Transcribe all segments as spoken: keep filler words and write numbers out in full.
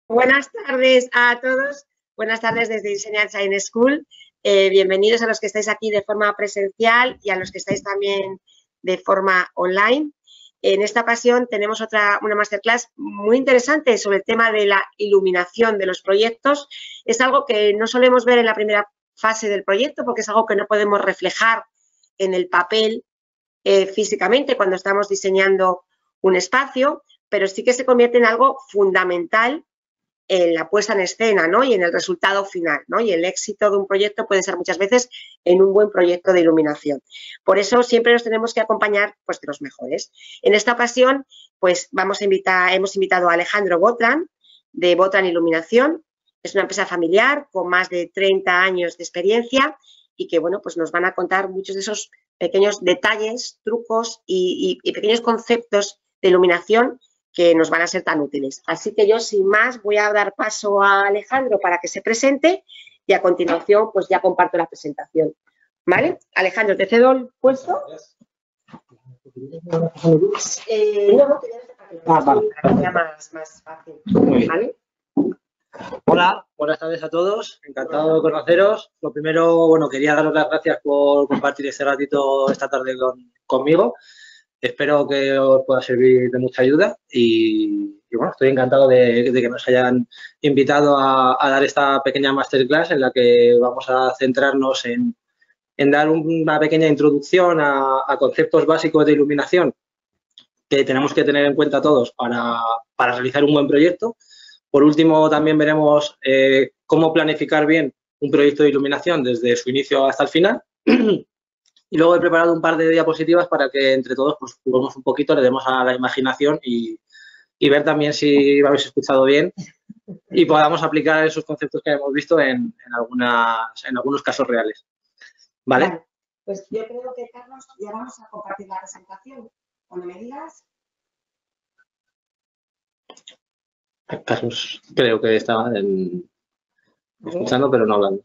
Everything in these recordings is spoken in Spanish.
Buenas tardes a todos, buenas tardes desde Design Science School. Eh, bienvenidos a los que estáis aquí de forma presencial y a los que estáis también de forma online. En esta ocasión tenemos otra, una masterclass muy interesante sobre el tema de la iluminación de los proyectos. Es algo que no solemos ver en la primera fase del proyecto porque es algo que no podemos reflejar en el papel eh, físicamente cuando estamos diseñando un espacio, pero sí que se convierte en algo fundamental en la puesta en escena, ¿no? Y en el resultado final, ¿no? Y el éxito de un proyecto puede ser muchas veces en un buen proyecto de iluminación. Por eso siempre nos tenemos que acompañar, pues, de los mejores. En esta ocasión, pues, vamos a invitar, hemos invitado a Alejandro Botran, de Botran Iluminación. Es una empresa familiar con más de treinta años de experiencia y que, bueno, pues nos van a contar muchos de esos pequeños detalles, trucos y, y, y pequeños conceptos de iluminación que nos van a ser tan útiles. Así que yo, sin más, voy a dar paso a Alejandro para que se presente y a continuación, pues ya comparto la presentación. ¿Vale? Alejandro, te cedo el puesto. Eh, no, no, te ah, vale. Para más, más fácil. ¿Vale? Hola, buenas tardes a todos. Encantado de conoceros. Lo primero, bueno, quería daros las gracias por compartir este ratito esta tarde con, conmigo. Espero que os pueda servir de mucha ayuda y, y bueno, estoy encantado de, de que nos hayan invitado a, a dar esta pequeña masterclass en la que vamos a centrarnos en, en dar una pequeña introducción a, a conceptos básicos de iluminación que tenemos que tener en cuenta todos para, para realizar un buen proyecto. Por último, también veremos eh, cómo planificar bien un proyecto de iluminación desde su inicio hasta el final. Y luego he preparado un par de diapositivas para que entre todos pues, juguemos un poquito, le demos a la imaginación y, y ver también si lo habéis escuchado bien y podamos aplicar esos conceptos que hemos visto en, en, algunas, en algunos casos reales. ¿Vale? Vale. Pues yo creo que, Carlos, ya vamos a compartir la presentación. Cuando me digas. Carlos, creo que estaba en, escuchando, pero no hablando.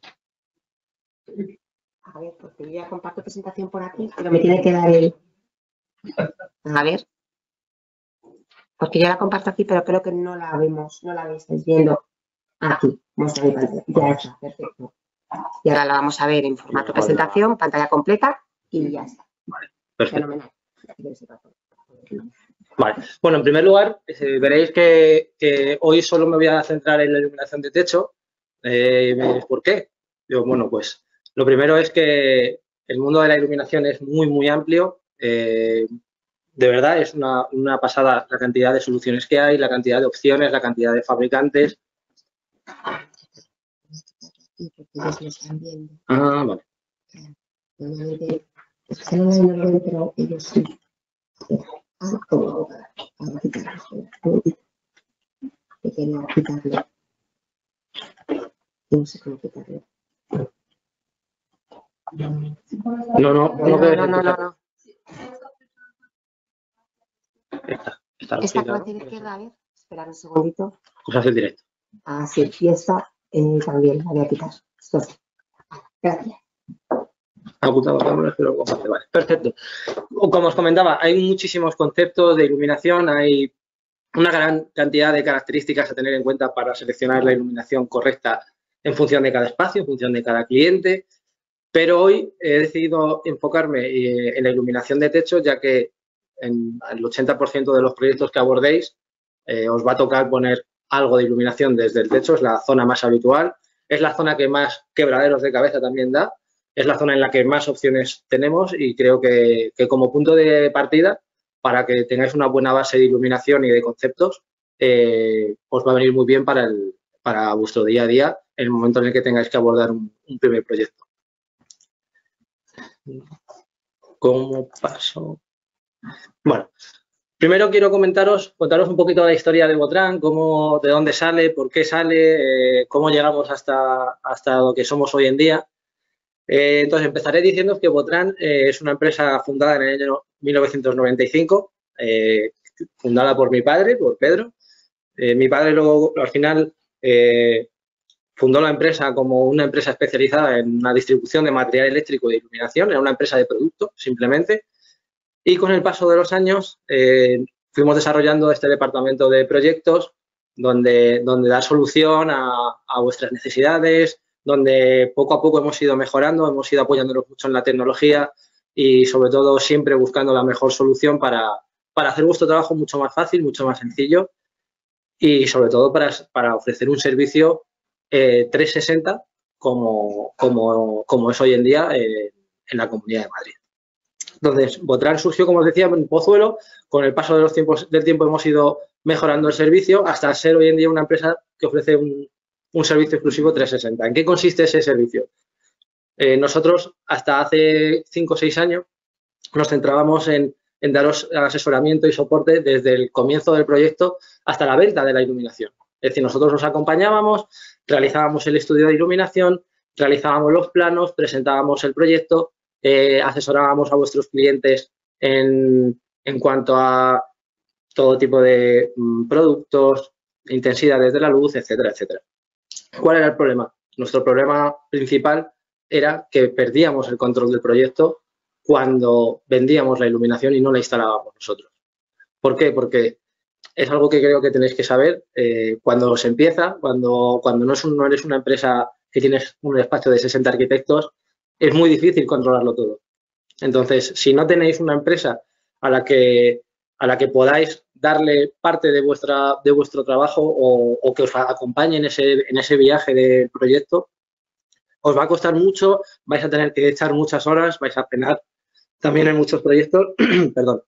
A ver, porque yo ya comparto presentación por aquí, pero me tiene que dar el... A ver. Porque yo la comparto aquí, pero creo que no la vemos, no la estáis viendo aquí. Muestra mi pantalla. Ya está, perfecto. Y ahora la vamos a ver en formato presentación, pantalla completa y ya está. Vale, perfecto. Fenomenal. Vale. Bueno, en primer lugar, eh, veréis que, que hoy solo me voy a centrar en la iluminación de techo. Eh, ¿Por qué? Yo, bueno, pues lo primero es que el mundo de la iluminación es muy, muy amplio. Eh, de verdad, es una, una pasada la cantidad de soluciones que hay, la cantidad de opciones, la cantidad de fabricantes. Ah, vale. No sé cómo quitarlo. No, no, no, no, no, no, no, no. Esta, esta, esta por la izquierda, a ver, esperad un segundito. Cosas del directo. Ah, sí, y esta eh, también la voy a quitar. Esto sí. Gracias. Ocultado cámaras, pero comparte, vale. Perfecto. Como os comentaba, hay muchísimos conceptos de iluminación, hay una gran cantidad de características a tener en cuenta para seleccionar la iluminación correcta en función de cada espacio, en función de cada cliente, pero hoy he decidido enfocarme en la iluminación de techo, ya que en el ochenta por ciento de los proyectos que abordéis eh, os va a tocar poner algo de iluminación desde el techo, es la zona más habitual, es la zona que más quebraderos de cabeza también da, es la zona en la que más opciones tenemos y creo que, que como punto de partida, para que tengáis una buena base de iluminación y de conceptos, eh, os va a venir muy bien para, el, para vuestro día a día en el momento en el que tengáis que abordar un, un primer proyecto. ¿Cómo paso? Bueno, primero quiero comentaros, contaros un poquito la historia de Botran, cómo, de dónde sale, por qué sale, eh, cómo llegamos hasta, hasta lo que somos hoy en día. Eh, entonces, empezaré diciendo que Botran eh, es una empresa fundada en el año mil novecientos noventa y cinco, eh, fundada por mi padre, por Pedro. Eh, mi padre luego, al final, eh, fundó la empresa como una empresa especializada en la distribución de material eléctrico de iluminación, era una empresa de producto, simplemente. Y con el paso de los años, eh, fuimos desarrollando este departamento de proyectos donde, donde dar solución a, a vuestras necesidades, donde poco a poco hemos ido mejorando, hemos ido apoyándonos mucho en la tecnología y sobre todo siempre buscando la mejor solución para, para hacer vuestro trabajo mucho más fácil, mucho más sencillo y sobre todo para, para ofrecer un servicio eh, trescientos sesenta como, como, como es hoy en día eh, en la Comunidad de Madrid. Entonces, Botran surgió, como os decía, en Pozuelo. Con el paso de los tiempos, del tiempo hemos ido mejorando el servicio hasta ser hoy en día una empresa que ofrece un, un servicio exclusivo trescientos sesenta. ¿En qué consiste ese servicio? Eh, nosotros, hasta hace cinco o seis años, nos centrábamos en, en daros asesoramiento y soporte desde el comienzo del proyecto hasta la venta de la iluminación. Es decir, nosotros os acompañábamos, realizábamos el estudio de iluminación, realizábamos los planos, presentábamos el proyecto, eh, asesorábamos a vuestros clientes en, en cuanto a todo tipo de mm, productos, intensidades de la luz, etcétera, etcétera. ¿Cuál era el problema? Nuestro problema principal era que perdíamos el control del proyecto cuando vendíamos la iluminación y no la instalábamos nosotros. ¿Por qué? Porque es algo que creo que tenéis que saber eh, cuando se empieza, cuando, cuando no, es un, no eres una empresa que tienes un despacho de sesenta arquitectos, es muy difícil controlarlo todo. Entonces, si no tenéis una empresa a la que, a la que podáis darle parte de, vuestra, de vuestro trabajo o, o que os acompañe en ese, en ese viaje del proyecto, os va a costar mucho, vais a tener que echar muchas horas, vais a penar también en muchos proyectos, perdón,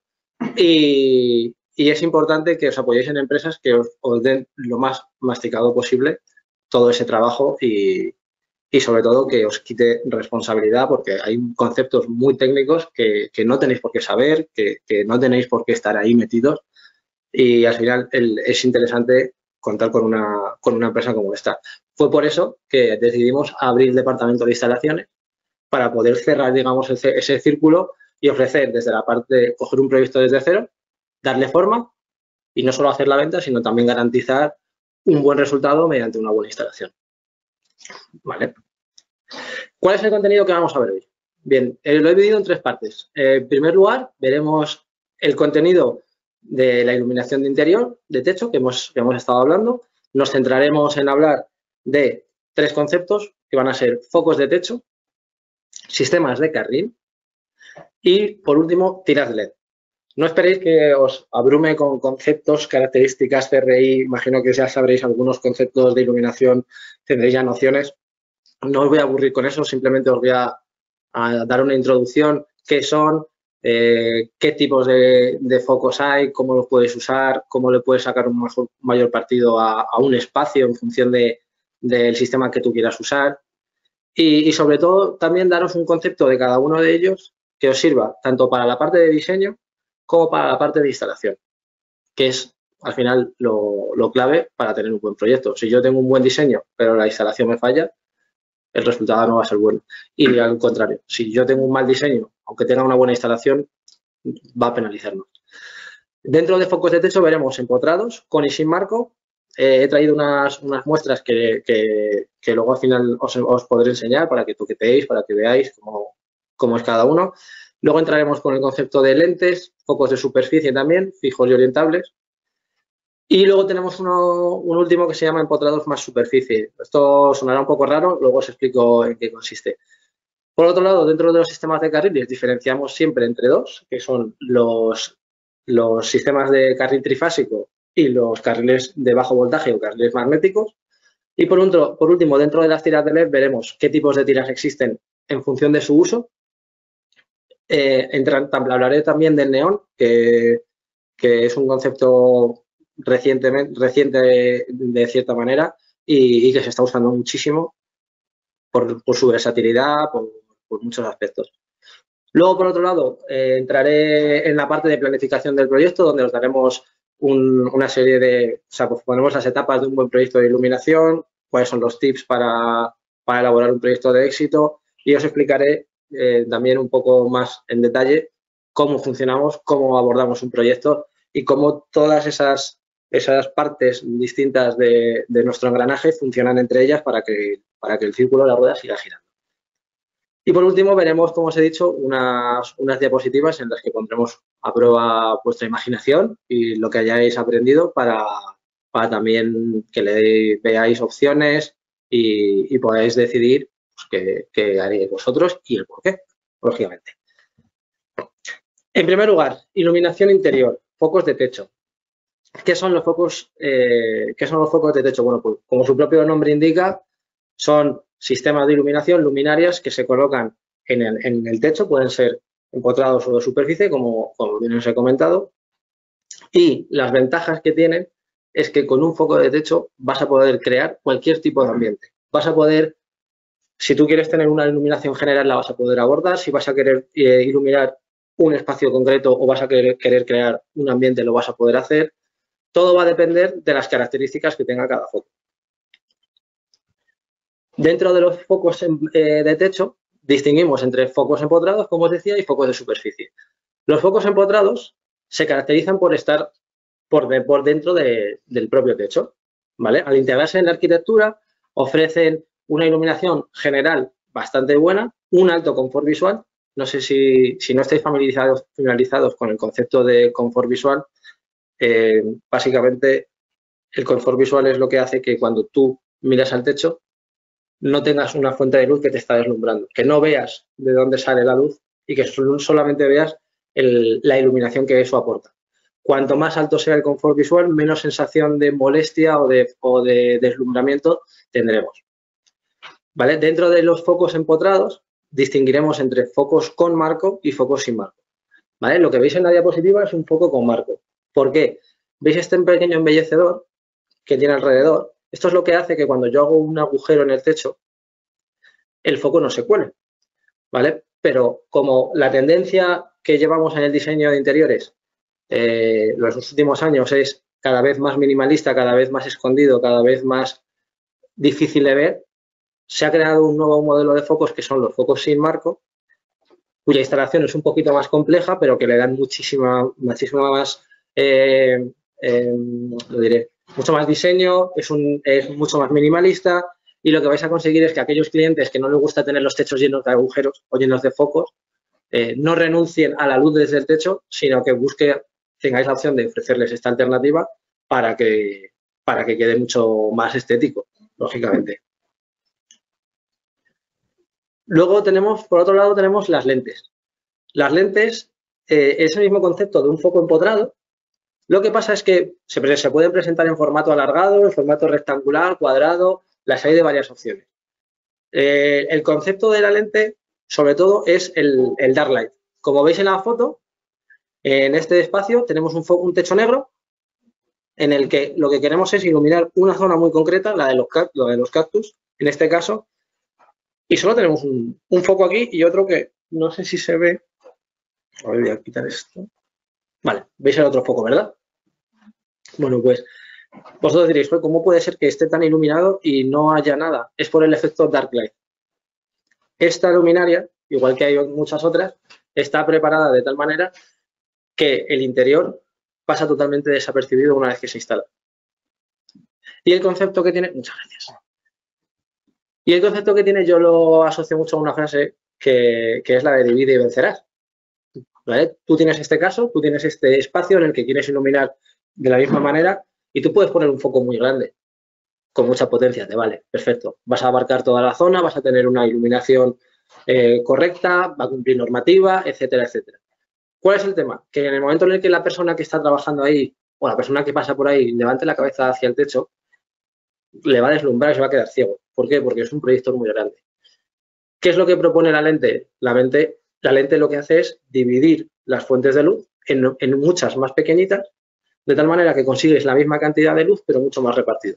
y, y es importante que os apoyéis en empresas que os, os den lo más masticado posible todo ese trabajo y, y sobre todo que os quite responsabilidad porque hay conceptos muy técnicos que, que no tenéis por qué saber, que, que no tenéis por qué estar ahí metidos y al final el, es interesante contar con una, con una empresa como esta. Fue por eso que decidimos abrir el departamento de instalaciones para poder cerrar, digamos, ese, ese círculo y ofrecer desde la parte de coger un proyecto desde cero, darle forma y no solo hacer la venta, sino también garantizar un buen resultado mediante una buena instalación. ¿Vale? ¿Cuál es el contenido que vamos a ver hoy? Bien, eh, lo he dividido en tres partes. Eh, en primer lugar, veremos el contenido de la iluminación de interior, de techo, que hemos, que hemos estado hablando. Nos centraremos en hablar de tres conceptos que van a ser focos de techo, sistemas de carril y, por último, tiras de L E D. No esperéis que os abrume con conceptos, características, C R I, imagino que ya sabréis algunos conceptos de iluminación, tendréis ya nociones. No os voy a aburrir con eso, simplemente os voy a, a dar una introducción, qué son, eh, qué tipos de, de focos hay, cómo los puedes usar, cómo le puedes sacar un mejor, mayor partido a, a un espacio en función de, del sistema que tú quieras usar. Y, y sobre todo también daros un concepto de cada uno de ellos que os sirva tanto para la parte de diseño como para la parte de instalación, que es al final lo, lo clave para tener un buen proyecto. Si yo tengo un buen diseño, pero la instalación me falla, el resultado no va a ser bueno. Y al contrario, si yo tengo un mal diseño, aunque tenga una buena instalación, va a penalizarnos. Dentro de focos de techo veremos empotrados con y sin marco. Eh, he traído unas, unas muestras que, que, que luego al final os, os podré enseñar para que toqueteéis, para que veáis cómo, cómo es cada uno. Luego entraremos con el concepto de lentes, focos de superficie también, fijos y orientables. Y luego tenemos uno, un último que se llama empotrados más superficie. Esto sonará un poco raro, luego os explico en qué consiste. Por otro lado, dentro de los sistemas de carriles diferenciamos siempre entre dos, que son los, los sistemas de carril trifásico y los carriles de bajo voltaje o carriles magnéticos. Y por, un, por último, dentro de las tiras de L E D veremos qué tipos de tiras existen en función de su uso. Eh, entran, hablaré también del neón, que, que es un concepto recientemente, reciente de, de cierta manera y, y que se está usando muchísimo por, por su versatilidad, por, por muchos aspectos. Luego, por otro lado, eh, entraré en la parte de planificación del proyecto, donde os daremos un, una serie de, o sea, pues ponemos las etapas de un buen proyecto de iluminación, cuáles son los tips para, para elaborar un proyecto de éxito y os explicaré Eh, también un poco más en detalle cómo funcionamos, cómo abordamos un proyecto y cómo todas esas, esas partes distintas de, de nuestro engranaje funcionan entre ellas para que, para que el círculo de la rueda siga girando. Y por último veremos, como os he dicho, unas, unas diapositivas en las que pondremos a prueba vuestra imaginación y lo que hayáis aprendido para, para también que le veáis opciones y, y podáis decidir pues, qué, qué haríais vosotros y el por qué, lógicamente. En primer lugar, iluminación interior, focos de techo. ¿Qué son los focos, eh, ¿qué son los focos de techo? Bueno, pues como su propio nombre indica, son sistemas de iluminación, luminarias que se colocan en el, en el techo, pueden ser empotrados o de superficie, como, como bien os he comentado. Y las ventajas que tienen es que con un foco de techo vas a poder crear cualquier tipo de ambiente. Vas a poder, si tú quieres tener una iluminación general, la vas a poder abordar. Si vas a querer eh, iluminar un espacio concreto o vas a querer, querer crear un ambiente, lo vas a poder hacer. Todo va a depender de las características que tenga cada foco. Dentro de los focos en, eh, de techo, distinguimos entre focos empotrados, como os decía, y focos de superficie. Los focos empotrados se caracterizan por estar por, de, por dentro de, del propio techo, ¿vale? Al integrarse en la arquitectura, ofrecen una iluminación general bastante buena, un alto confort visual. No sé si, si no estáis familiarizados, familiarizados con el concepto de confort visual, eh, básicamente el confort visual es lo que hace que cuando tú miras al techo no tengas una fuente de luz que te está deslumbrando, que no veas de dónde sale la luz y que solamente veas el, la iluminación que eso aporta. Cuanto más alto sea el confort visual, menos sensación de molestia o de, o de deslumbramiento tendremos. ¿Vale? Dentro de los focos empotrados, distinguiremos entre focos con marco y focos sin marco. ¿Vale? Lo que veis en la diapositiva es un foco con marco. ¿Por qué? ¿Veis este pequeño embellecedor que tiene alrededor? Esto es lo que hace que cuando yo hago un agujero en el techo, el foco no se cuele, ¿vale? Pero como la tendencia que llevamos en el diseño de interiores eh, los últimos años es cada vez más minimalista, cada vez más escondido, cada vez más difícil de ver, se ha creado un nuevo modelo de focos que son los focos sin marco, cuya instalación es un poquito más compleja, pero que le dan muchísima, muchísima más, eh, eh, lo diré, mucho más diseño, es, un, es mucho más minimalista y lo que vais a conseguir es que aquellos clientes que no les gusta tener los techos llenos de agujeros o llenos de focos, eh, no renuncien a la luz desde el techo, sino que busque, tengáis la opción de ofrecerles esta alternativa para que, para que quede mucho más estético, lógicamente. Luego tenemos, por otro lado, tenemos las lentes. Las lentes eh, es el mismo concepto de un foco empotrado. Lo que pasa es que se, se pueden presentar en formato alargado, en formato rectangular, cuadrado, las hay de varias opciones. Eh, el concepto de la lente, sobre todo, es el, el dark light. Como veis en la foto, en este espacio tenemos un, un techo negro en el que lo que queremos es iluminar una zona muy concreta, la de los, la de los cactus, en este caso, y solo tenemos un, un foco aquí y otro que no sé si se ve. A ver, voy a quitar esto. Vale, veis el otro foco, ¿verdad? Bueno, pues vosotros diréis, ¿cómo puede ser que esté tan iluminado y no haya nada? Es por el efecto dark light. Esta luminaria, igual que hay muchas otras, está preparada de tal manera que el interior pasa totalmente desapercibido una vez que se instala. Y el concepto que tiene... Muchas gracias. Y el concepto que tiene yo lo asocio mucho a una frase que, que es la de divide y vencerás. ¿Vale? Tú tienes este caso, tú tienes este espacio en el que quieres iluminar de la misma manera y tú puedes poner un foco muy grande, con mucha potencia, te vale, perfecto. Vas a abarcar toda la zona, vas a tener una iluminación eh, correcta, va a cumplir normativa, etcétera, etcétera. ¿Cuál es el tema? Que en el momento en el que la persona que está trabajando ahí o la persona que pasa por ahí levante la cabeza hacia el techo, le va a deslumbrar y se va a quedar ciego. ¿Por qué? Porque es un proyector muy grande. ¿Qué es lo que propone la lente? La lente, la lente lo que hace es dividir las fuentes de luz en, en muchas más pequeñitas, de tal manera que consigues la misma cantidad de luz, pero mucho más repartido.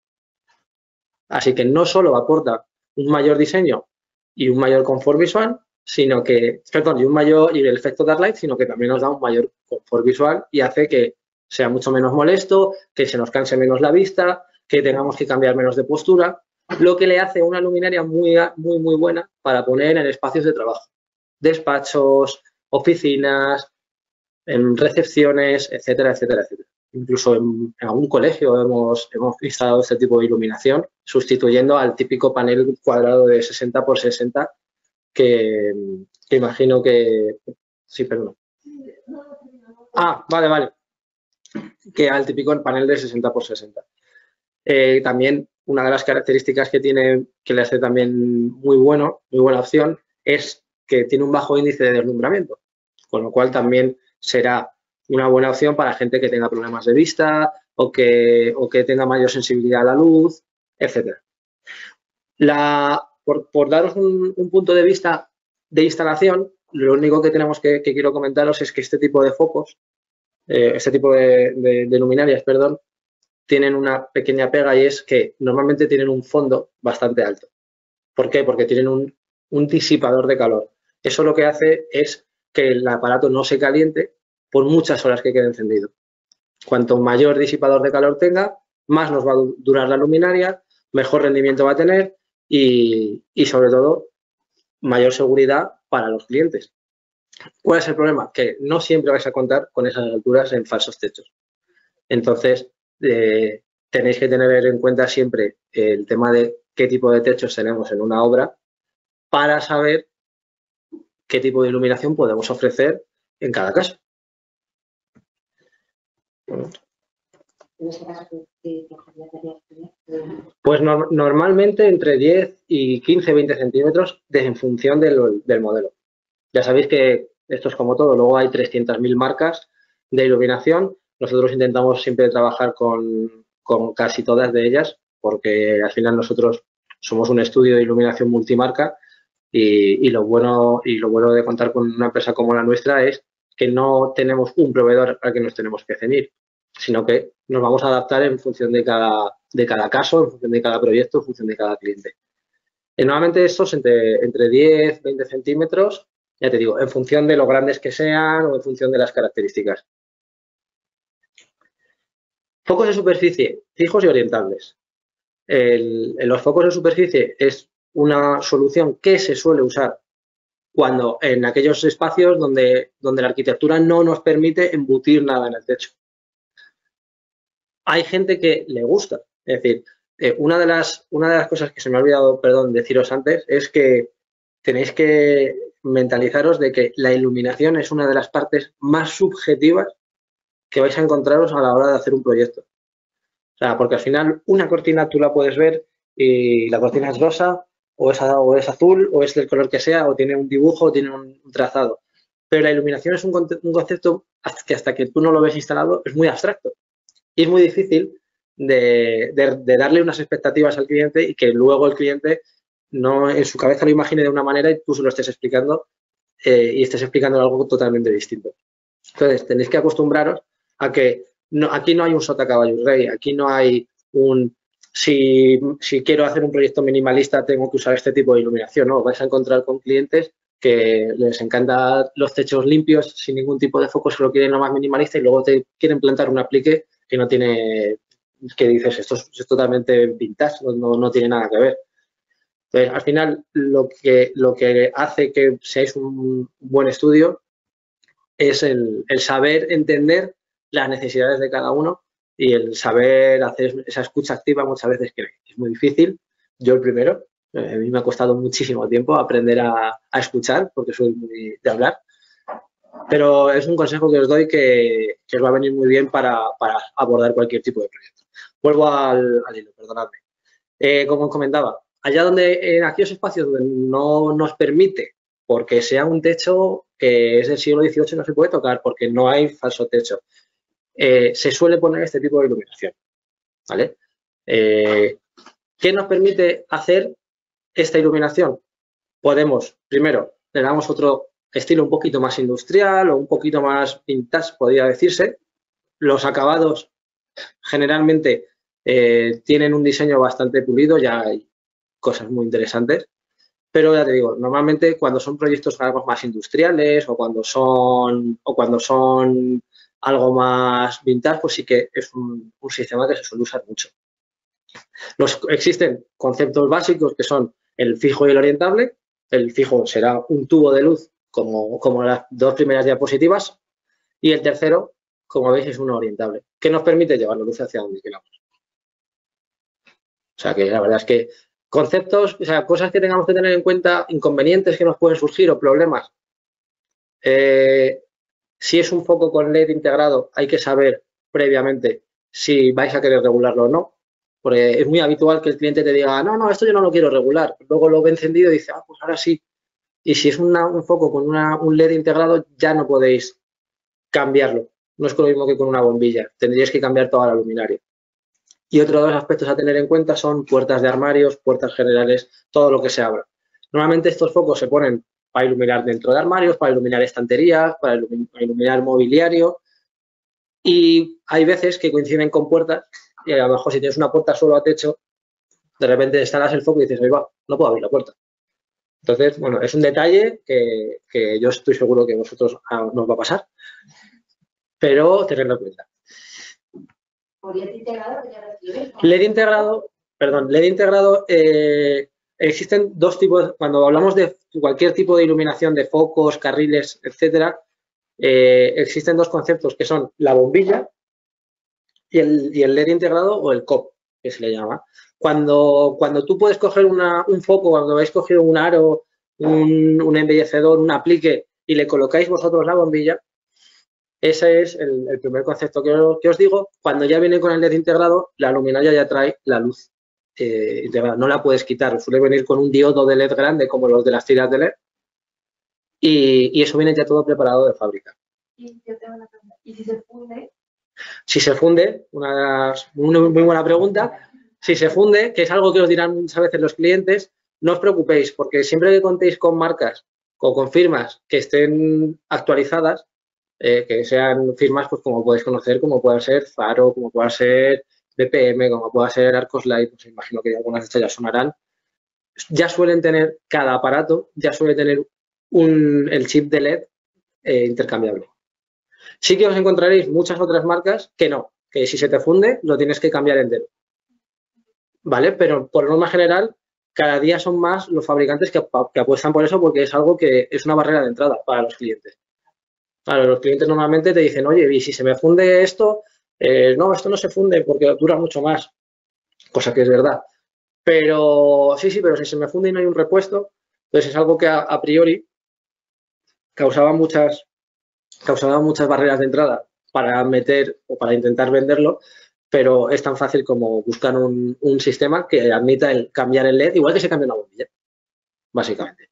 Así que no solo aporta un mayor diseño y un mayor confort visual, sino que, perdón, y un mayor, y el efecto dark light, sino que también nos da un mayor confort visual y hace que sea mucho menos molesto, que se nos canse menos la vista, que tengamos que cambiar menos de postura, lo que le hace una luminaria muy, muy, muy buena para poner en espacios de trabajo, despachos, oficinas, en recepciones, etcétera, etcétera, etcétera. Incluso en, en algún colegio hemos, hemos instalado este tipo de iluminación, sustituyendo al típico panel cuadrado de sesenta por sesenta que, que imagino que... Sí, perdón. Ah, vale, vale. que al típico panel de sesenta por sesenta. Eh, también una de las características que tiene, que le hace también muy bueno, muy buena opción, es que tiene un bajo índice de deslumbramiento, con lo cual también será una buena opción para gente que tenga problemas de vista o que, o que tenga mayor sensibilidad a la luz, etcétera. La, por, por daros un, un punto de vista de instalación, lo único que tenemos que, que quiero comentaros es que este tipo de focos, eh, este tipo de, de, de luminarias, perdón, tienen una pequeña pega y es que normalmente tienen un fondo bastante alto. ¿Por qué? Porque tienen un, un disipador de calor. Eso lo que hace es que el aparato no se caliente por muchas horas que quede encendido. Cuanto mayor disipador de calor tenga, más nos va a durar la luminaria, mejor rendimiento va a tener y, y sobre todo, mayor seguridad para los clientes. ¿Cuál es el problema? Que no siempre vais a contar con esas alturas en falsos techos. Entonces, eh, tenéis que tener en cuenta siempre el tema de qué tipo de techos tenemos en una obra para saber qué tipo de iluminación podemos ofrecer en cada caso. Pues no, normalmente entre diez y quince, veinte centímetros de, en función del, del modelo. Ya sabéis que esto es como todo, luego hay trescientas mil marcas de iluminación. Nosotros intentamos siempre trabajar con, con casi todas de ellas porque al final nosotros somos un estudio de iluminación multimarca y, y, lo bueno, y lo bueno de contar con una empresa como la nuestra es que no tenemos un proveedor al que nos tenemos que ceñir, sino que nos vamos a adaptar en función de cada, de cada caso, en función de cada proyecto, en función de cada cliente. Y normalmente estos entre, entre diez, veinte centímetros, ya te digo, en función de lo grandes que sean o en función de las características. Focos de superficie, fijos y orientables. El, los focos de superficie es una solución que se suele usar cuando en aquellos espacios donde, donde la arquitectura no nos permite embutir nada en el techo. Hay gente que le gusta, es decir, eh, una, de las, una de las cosas que se me ha olvidado, perdón, deciros antes, es que tenéis que mentalizaros de que la iluminación es una de las partes más subjetivas que vais a encontraros a la hora de hacer un proyecto. O sea, porque al final una cortina tú la puedes ver y la cortina es rosa o es, o es azul o es del color que sea o tiene un dibujo o tiene un trazado. Pero la iluminación es un, un concepto que hasta que tú no lo ves instalado es muy abstracto. Y es muy difícil de, de, de darle unas expectativas al cliente y que luego el cliente no en su cabeza lo imagine de una manera y tú se lo estés explicando eh, y estés explicando algo totalmente distinto. Entonces, tenéis que acostumbraros a que no, aquí no hay un sota caballo rey, aquí no hay un si, si quiero hacer un proyecto minimalista tengo que usar este tipo de iluminación, no, vais a encontrar con clientes que les encantan los techos limpios sin ningún tipo de foco, solo quieren lo más minimalista y luego te quieren plantar un aplique que no tiene, que dices, esto es, es totalmente vintage, no, no, no tiene nada que ver. Entonces, al final, lo que, lo que hace que seáis un buen estudio es el, el saber entender las necesidades de cada uno y el saber hacer esa escucha activa muchas veces que es muy difícil. Yo el primero, eh, a mí me ha costado muchísimo tiempo aprender a, a escuchar porque soy muy de hablar. Pero es un consejo que os doy que, que os va a venir muy bien para, para abordar cualquier tipo de proyecto. Vuelvo al, al hilo, perdonadme. Eh, como os comentaba, allá donde en aquellos espacios donde no nos permite, porque sea un techo que es del siglo dieciocho, no se puede tocar porque no hay falso techo, eh, se suele poner este tipo de iluminación. ¿Vale? Eh, ¿Qué nos permite hacer esta iluminación? Podemos, primero, le damos otro estilo un poquito más industrial o un poquito más vintage, podría decirse. Los acabados generalmente eh, tienen un diseño bastante pulido, ya hay cosas muy interesantes, pero ya te digo, normalmente cuando son proyectos algo más industriales o cuando son, o cuando son algo más vintage, pues sí que es un, un sistema que se suele usar mucho. Los, existen conceptos básicos que son el fijo y el orientable. El fijo será un tubo de luz como, como las dos primeras diapositivas y el tercero, como veis, es uno orientable, que nos permite llevar la luz hacia donde queramos. O sea que la verdad es que conceptos, o sea, cosas que tengamos que tener en cuenta, inconvenientes que nos pueden surgir o problemas. Eh, si es un foco con L E D integrado, hay que saber previamente si vais a querer regularlo o no. Porque es muy habitual que el cliente te diga, no, no, esto yo no lo quiero regular. Luego lo ve encendido y dice, ah, pues ahora sí. Y si es una, un foco con una, un L E D integrado, ya no podéis cambiarlo. No es lo mismo que con una bombilla. Tendríais que cambiar toda la luminaria. Y otro de los aspectos a tener en cuenta son puertas de armarios, puertas generales, todo lo que se abra. Normalmente estos focos se ponen para iluminar dentro de armarios, para iluminar estanterías, para iluminar mobiliario. Y hay veces que coinciden con puertas y a lo mejor si tienes una puerta solo a techo, de repente instalas el foco y dices, ahí va, no puedo abrir la puerta. Entonces, bueno, es un detalle que, que yo estoy seguro que a vosotros nos va a pasar, pero tenedlo en cuenta. ¿L E D integrado que te refieres? L E D integrado, perdón, L E D integrado, eh, existen dos tipos, cuando hablamos de cualquier tipo de iluminación de focos, carriles, etcétera, eh, existen dos conceptos que son la bombilla y el, y el L E D integrado o el C O P, que se le llama. Cuando, cuando tú puedes coger una, un foco, cuando habéis cogido un aro, un, un embellecedor, un aplique y le colocáis vosotros la bombilla, ese es el, el primer concepto que, que os digo. Cuando ya viene con el L E D integrado, la luminaria ya trae la luz eh, integrada, no la puedes quitar. Suele venir con un diodo de L E D grande como los de las tiras de L E D y, y eso viene ya todo preparado de fábrica. Y yo tengo una pregunta. ¿Y si se funde? Si se funde, una, una muy buena pregunta. Si se funde, que es algo que os dirán muchas veces los clientes, no os preocupéis, porque siempre que contéis con marcas o con firmas que estén actualizadas, eh, que sean firmas pues como podéis conocer, como pueda ser Faro, como pueda ser B P M, como pueda ser Arcoslight, pues imagino que algunas de estas ya sonarán, ya suelen tener, cada aparato ya suele tener un, el chip de L E D eh, intercambiable. Sí que os encontraréis muchas otras marcas que no, que si se te funde lo tienes que cambiar entero. ¿Vale? Pero por norma general, cada día son más los fabricantes que, que apuestan por eso porque es algo que es una barrera de entrada para los clientes. Claro, los clientes normalmente te dicen, oye, y si se me funde esto, eh, no, esto no se funde porque dura mucho más, cosa que es verdad. Pero sí, sí, pero si se me funde y no hay un repuesto, entonces es algo que a, a priori causaba muchas, causaba muchas barreras de entrada para meter o para intentar venderlo, pero es tan fácil como buscar un, un sistema que admita el cambiar el L E D, igual que se cambia una bombilla, básicamente.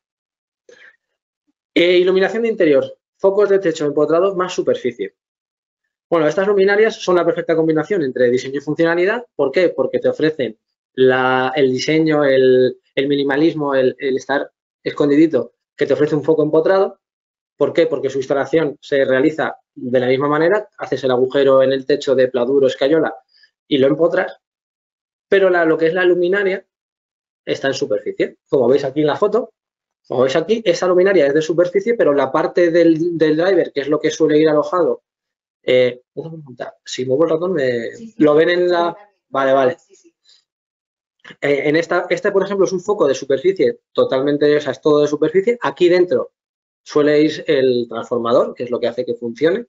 Eh, iluminación de interior, focos de techo empotrados más superficie. Bueno, estas luminarias son la perfecta combinación entre diseño y funcionalidad. ¿Por qué? Porque te ofrecen la, el diseño, el, el minimalismo, el, el estar escondidito, que te ofrece un foco empotrado. ¿Por qué? Porque su instalación se realiza de la misma manera, haces el agujero en el techo de pladuro, escayola y lo empotras, pero la, lo que es la luminaria está en superficie. Como veis aquí en la foto, como veis aquí, esa luminaria es de superficie, pero la parte del, del driver, que es lo que suele ir alojado, eh, una pregunta, si muevo el ratón, me, sí, sí, lo ven en la... Vale, vale. Sí, sí. Eh, en esta, este, por ejemplo, es un foco de superficie, totalmente, o sea, es todo de superficie. Aquí dentro suele ir el transformador, que es lo que hace que funcione.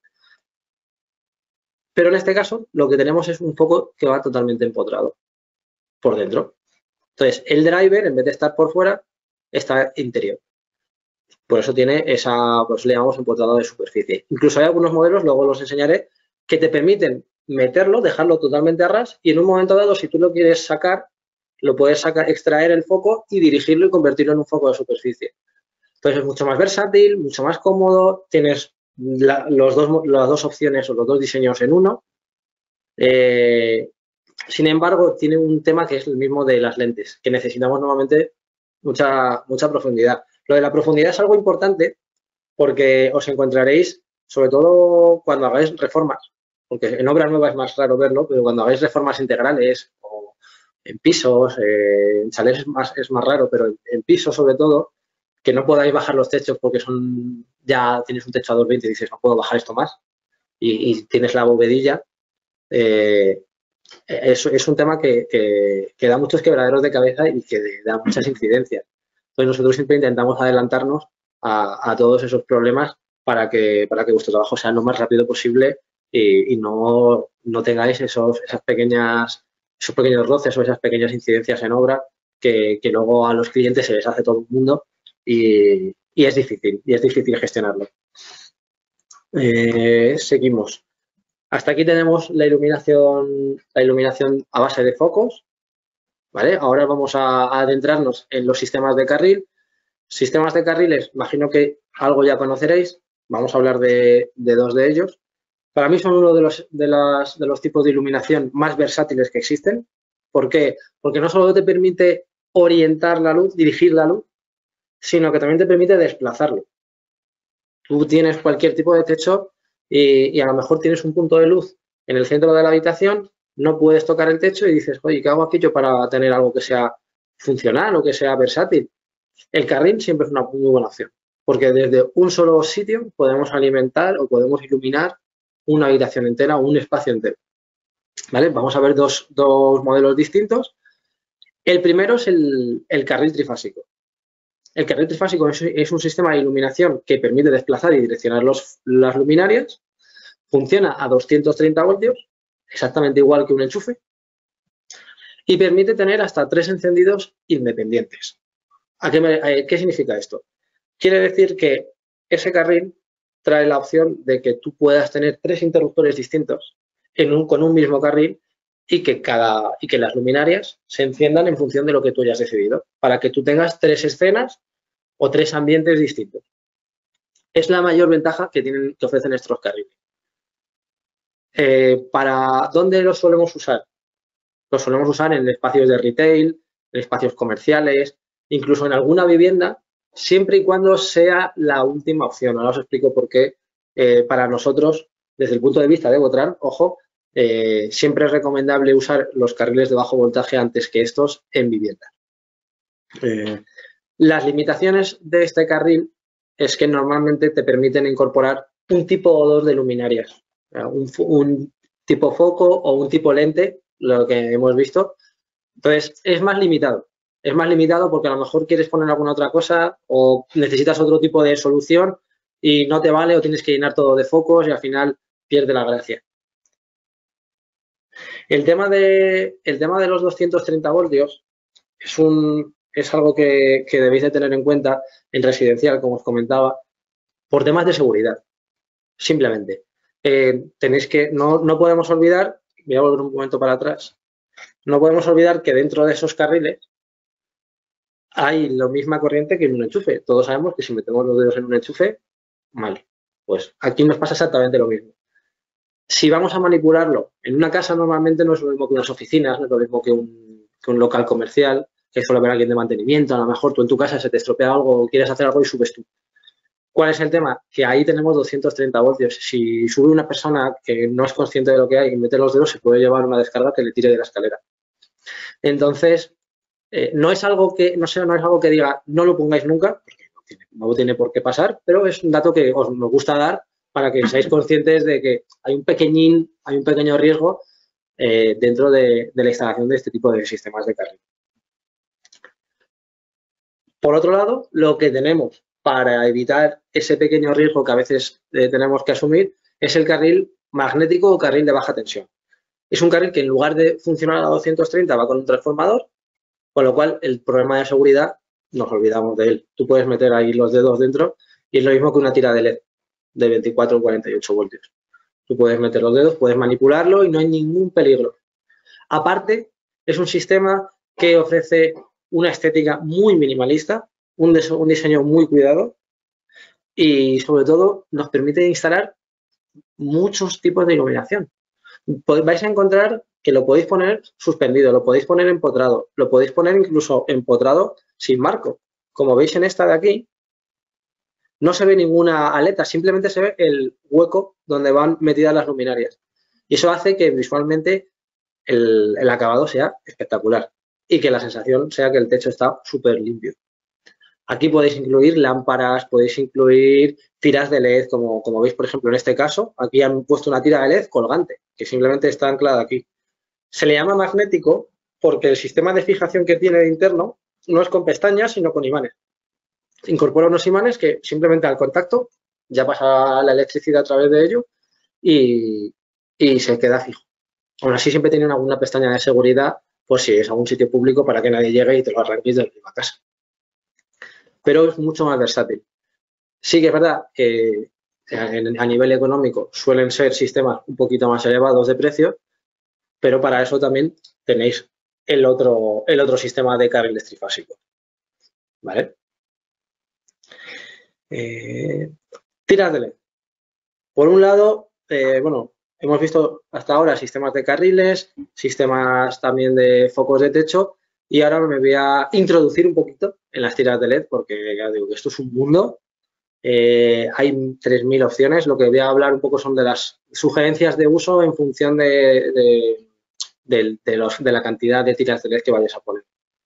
Pero en este caso, lo que tenemos es un foco que va totalmente empotrado por dentro. Entonces, el driver, en vez de estar por fuera, está interior. Por eso tiene esa, pues le llamamos empotrado de superficie. Incluso hay algunos modelos, luego los enseñaré, que te permiten meterlo, dejarlo totalmente a ras y en un momento dado, si tú lo quieres sacar, lo puedes sacar, extraer el foco y dirigirlo y convertirlo en un foco de superficie. Entonces es mucho más versátil, mucho más cómodo, tienes la, los dos, las dos opciones o los dos diseños en uno. Eh, sin embargo, tiene un tema que es el mismo de las lentes, que necesitamos normalmente mucha, mucha profundidad. Lo de la profundidad es algo importante porque os encontraréis, sobre todo cuando hagáis reformas, porque en obra nueva es más raro verlo, pero cuando hagáis reformas integrales o en pisos, eh, en chalés es más, es más raro, pero en, en pisos sobre todo, que no podáis bajar los techos porque son ya tienes un techo a dos veinte y dices, no puedo bajar esto más, y, y tienes la bovedilla, eh, es, es un tema que, que, que da muchos quebraderos de cabeza y que da muchas incidencias. Entonces nosotros siempre intentamos adelantarnos a, a todos esos problemas para que, para que vuestro trabajo sea lo más rápido posible y, y no, no tengáis esos, esas pequeñas, esos pequeños roces o esas pequeñas incidencias en obra que, que luego a los clientes se les hace todo el mundo y, y es difícil, y es difícil gestionarlo. Eh, seguimos. Hasta aquí tenemos la iluminación, la iluminación a base de focos, ¿vale? Ahora vamos a, a adentrarnos en los sistemas de carril. Sistemas de carriles, imagino que algo ya conoceréis. Vamos a hablar de, de dos de ellos. Para mí son uno de los, de, las, de los tipos de iluminación más versátiles que existen. ¿Por qué? Porque no solo te permite orientar la luz, dirigir la luz, sino que también te permite desplazarlo. Tú tienes cualquier tipo de techo y, y a lo mejor tienes un punto de luz en el centro de la habitación, no puedes tocar el techo y dices, oye, ¿qué hago aquí yo para tener algo que sea funcional o que sea versátil? El carril siempre es una muy buena opción, porque desde un solo sitio podemos alimentar o podemos iluminar una habitación entera o un espacio entero. ¿Vale? Vamos a ver dos, dos modelos distintos. El primero es el, el carril trifásico. El carril trifásico es, es un sistema de iluminación que permite desplazar y direccionar los, las luminarias. Funciona a doscientos treinta voltios, exactamente igual que un enchufe, y permite tener hasta tres encendidos independientes. ¿A qué, me, a, ¿Qué significa esto? Quiere decir que ese carril trae la opción de que tú puedas tener tres interruptores distintos en un, con un mismo carril y que, cada, y que las luminarias se enciendan en función de lo que tú hayas decidido, para que tú tengas tres escenas o tres ambientes distintos. Es la mayor ventaja que, tienen, que ofrecen estos carriles. Eh, ¿Para dónde los solemos usar? Los solemos usar en espacios de retail, en espacios comerciales, incluso en alguna vivienda, siempre y cuando sea la última opción. Ahora os explico por qué eh, para nosotros, desde el punto de vista de Botran, ojo, eh, siempre es recomendable usar los carriles de bajo voltaje antes que estos en vivienda. Eh, las limitaciones de este carril es que normalmente te permiten incorporar un tipo o dos de luminarias, un, un tipo foco o un tipo lente, lo que hemos visto. Entonces, es más limitado. Es más limitado porque a lo mejor quieres poner alguna otra cosa o necesitas otro tipo de solución y no te vale o tienes que llenar todo de focos y al final pierde la gracia. El tema de, el tema de los doscientos treinta voltios es, un, es algo que, que debéis de tener en cuenta en residencial, como os comentaba, por temas de seguridad, simplemente. Eh, tenéis que, no, no podemos olvidar, voy a volver un momento para atrás, no podemos olvidar que dentro de esos carriles hay la misma corriente que en un enchufe. Todos sabemos que si metemos los dedos en un enchufe, mal. Pues aquí nos pasa exactamente lo mismo. Si vamos a manipularlo en una casa, normalmente no es lo mismo que unas oficinas, no es lo mismo que un, que un local comercial, que suele haber alguien de mantenimiento. A lo mejor tú en tu casa se te estropea algo o quieres hacer algo y subes tú. ¿Cuál es el tema? Que ahí tenemos doscientos treinta voltios. Si sube una persona que no es consciente de lo que hay y mete los dedos, se puede llevar una descarga que le tire de la escalera. Entonces, eh, no es algo que no sé, no es algo que diga no lo pongáis nunca, porque no tiene, no tiene por qué pasar, pero es un dato que os nos gusta dar para que seáis conscientes de que hay un pequeñín, hay un pequeño riesgo eh, dentro de, de la instalación de este tipo de sistemas de carril. Por otro lado, lo que tenemos para evitar ese pequeño riesgo que a veces eh, tenemos que asumir es el carril magnético o carril de baja tensión. Es un carril que en lugar de funcionar a doscientos treinta va con un transformador, con lo cual el problema de seguridad nos olvidamos de él. Tú puedes meter ahí los dedos dentro y es lo mismo que una tira de L E D de veinticuatro o cuarenta y ocho voltios. Tú puedes meter los dedos, puedes manipularlo y no hay ningún peligro. Aparte, es un sistema que ofrece una estética muy minimalista, un, un diseño muy cuidado y, sobre todo, nos permite instalar muchos tipos de iluminación. Vais a encontrar que lo podéis poner suspendido, lo podéis poner empotrado, lo podéis poner incluso empotrado sin marco. Como veis en esta de aquí, no se ve ninguna aleta, simplemente se ve el hueco donde van metidas las luminarias. Y eso hace que visualmente el, el acabado sea espectacular y que la sensación sea que el techo está súper limpio. Aquí podéis incluir lámparas, podéis incluir tiras de L E D, como, como veis, por ejemplo, en este caso. Aquí han puesto una tira de L E D colgante, que simplemente está anclada aquí. Se le llama magnético porque el sistema de fijación que tiene de interno no es con pestañas, sino con imanes. Incorpora unos imanes que simplemente al contacto ya pasa la electricidad a través de ello y, y se queda fijo. Aún así, siempre tienen alguna pestaña de seguridad por si es a un sitio público para que nadie llegue y te lo arranques de la misma casa. Pero es mucho más versátil. Sí que es verdad que a nivel económico suelen ser sistemas un poquito más elevados de precio, pero para eso también tenéis el otro, el otro sistema de carriles trifásicos. ¿Vale? Eh, tiras de L E D. Por un lado, eh, bueno, hemos visto hasta ahora sistemas de carriles, sistemas también de focos de techo, y ahora me voy a introducir un poquito en las tiras de L E D, porque ya digo que esto es un mundo. Eh, hay tres mil opciones. Lo que voy a hablar un poco son de las sugerencias de uso en función de, de, de, de, los, de la cantidad de tiras de L E D que vayas a poner.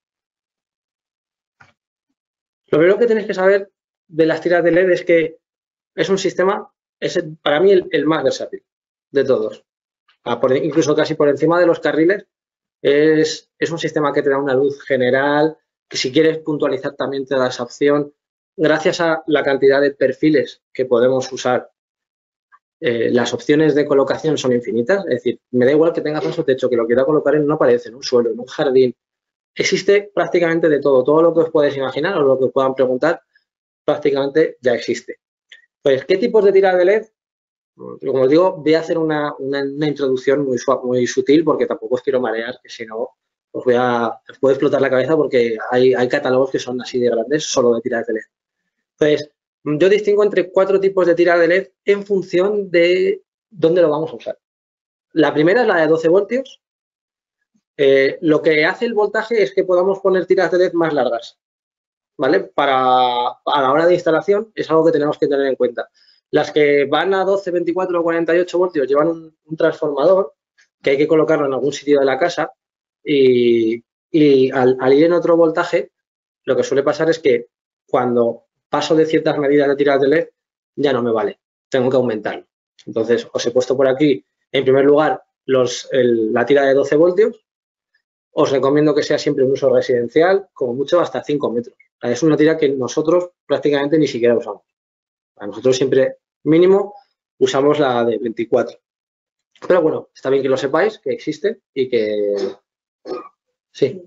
Lo primero que tenéis que saber de las tiras de L E D es que es un sistema, es para mí el, el más versátil de todos. A por, incluso casi por encima de los carriles, es, es un sistema que te da una luz general, que si quieres puntualizar también te da esa opción. Gracias a la cantidad de perfiles que podemos usar, eh, las opciones de colocación son infinitas. Es decir, me da igual que tenga falso techo, que lo quiera colocar en una pared, en un suelo, en un jardín. Existe prácticamente de todo. Todo lo que os podéis imaginar o lo que os puedan preguntar, prácticamente ya existe. Pues, ¿qué tipos de tiras de L E D? Como os digo, voy a hacer una, una, una introducción muy, muy sutil porque tampoco os quiero marear, que si no os, voy a, os puede explotar la cabeza porque hay, hay catálogos que son así de grandes solo de tiras de L E D. Entonces, yo distingo entre cuatro tipos de tiras de L E D en función de dónde lo vamos a usar. La primera es la de doce voltios. Eh, lo que hace el voltaje es que podamos poner tiras de L E D más largas, ¿vale? Para, a la hora de instalación es algo que tenemos que tener en cuenta. Las que van a doce, veinticuatro o cuarenta y ocho voltios llevan un, un transformador que hay que colocarlo en algún sitio de la casa y, y al, al ir en otro voltaje, lo que suele pasar es que cuando paso de ciertas medidas de tiras de L E D ya no me vale, tengo que aumentarlo. Entonces, os he puesto por aquí, en primer lugar, los, el, la tira de doce voltios. Os recomiendo que sea siempre un uso residencial, como mucho hasta cinco metros. Es una tira que nosotros prácticamente ni siquiera usamos. A nosotros siempre mínimo usamos la de veinticuatro. Pero bueno, está bien que lo sepáis, que existe y que... Sí.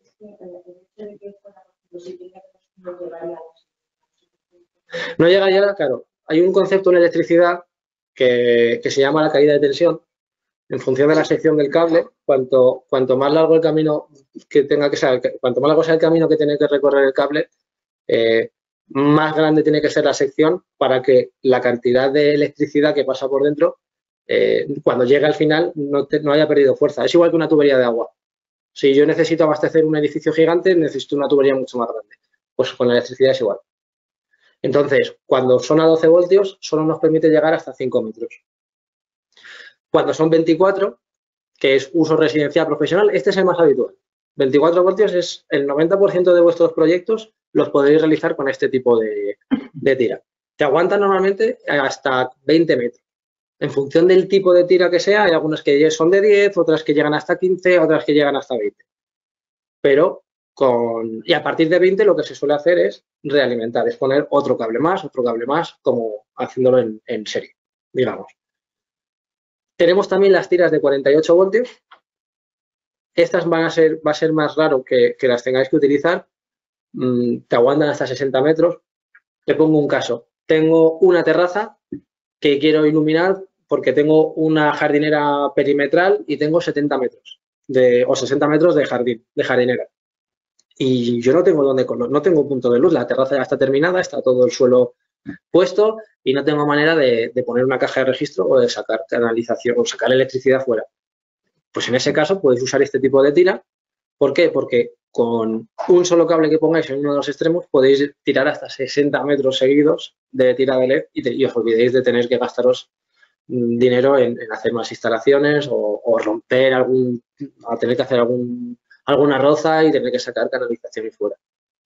No llegaría, claro. Hay un concepto en electricidad que, que se llama la caída de tensión. En función de la sección del cable, cuanto, cuanto más largo el camino que tenga que ser, cuanto más largo sea el camino que tiene que recorrer el cable, eh, más grande tiene que ser la sección para que la cantidad de electricidad que pasa por dentro, eh, cuando llegue al final, no, te, no haya perdido fuerza. Es igual que una tubería de agua. Si yo necesito abastecer un edificio gigante, necesito una tubería mucho más grande. Pues con la electricidad es igual. Entonces, cuando son a doce voltios, solo nos permite llegar hasta cinco metros. Cuando son veinticuatro, que es uso residencial profesional, este es el más habitual. veinticuatro voltios es el noventa por ciento de vuestros proyectos los podréis realizar con este tipo de, de tira. Te aguantan normalmente hasta veinte metros. En función del tipo de tira que sea, hay algunas que son de diez, otras que llegan hasta quince, otras que llegan hasta veinte. Pero con... Y a partir de veinte lo que se suele hacer es realimentar, es poner otro cable más, otro cable más, como haciéndolo en, en serie, digamos. Tenemos también las tiras de cuarenta y ocho voltios. Estas van a ser, va a ser más raro que, que las tengáis que utilizar. Mm, te aguantan hasta sesenta metros. Te pongo un caso. Tengo una terraza que quiero iluminar porque tengo una jardinera perimetral y tengo setenta metros de, o sesenta metros de jardín, de jardinera. Y yo no tengo dónde, no tengo punto de luz. La terraza ya está terminada, está todo el suelo puesto y no tengo manera de, de poner una caja de registro o de sacar canalización o sacar electricidad fuera. Pues en ese caso podéis usar este tipo de tira. ¿Por qué? Porque con un solo cable que pongáis en uno de los extremos podéis tirar hasta sesenta metros seguidos de tira de L E D y, te, y os olvidéis de tener que gastaros dinero en, en hacer más instalaciones o, o romper algún, a tener que hacer algún, alguna roza y tener que sacar canalización y fuera.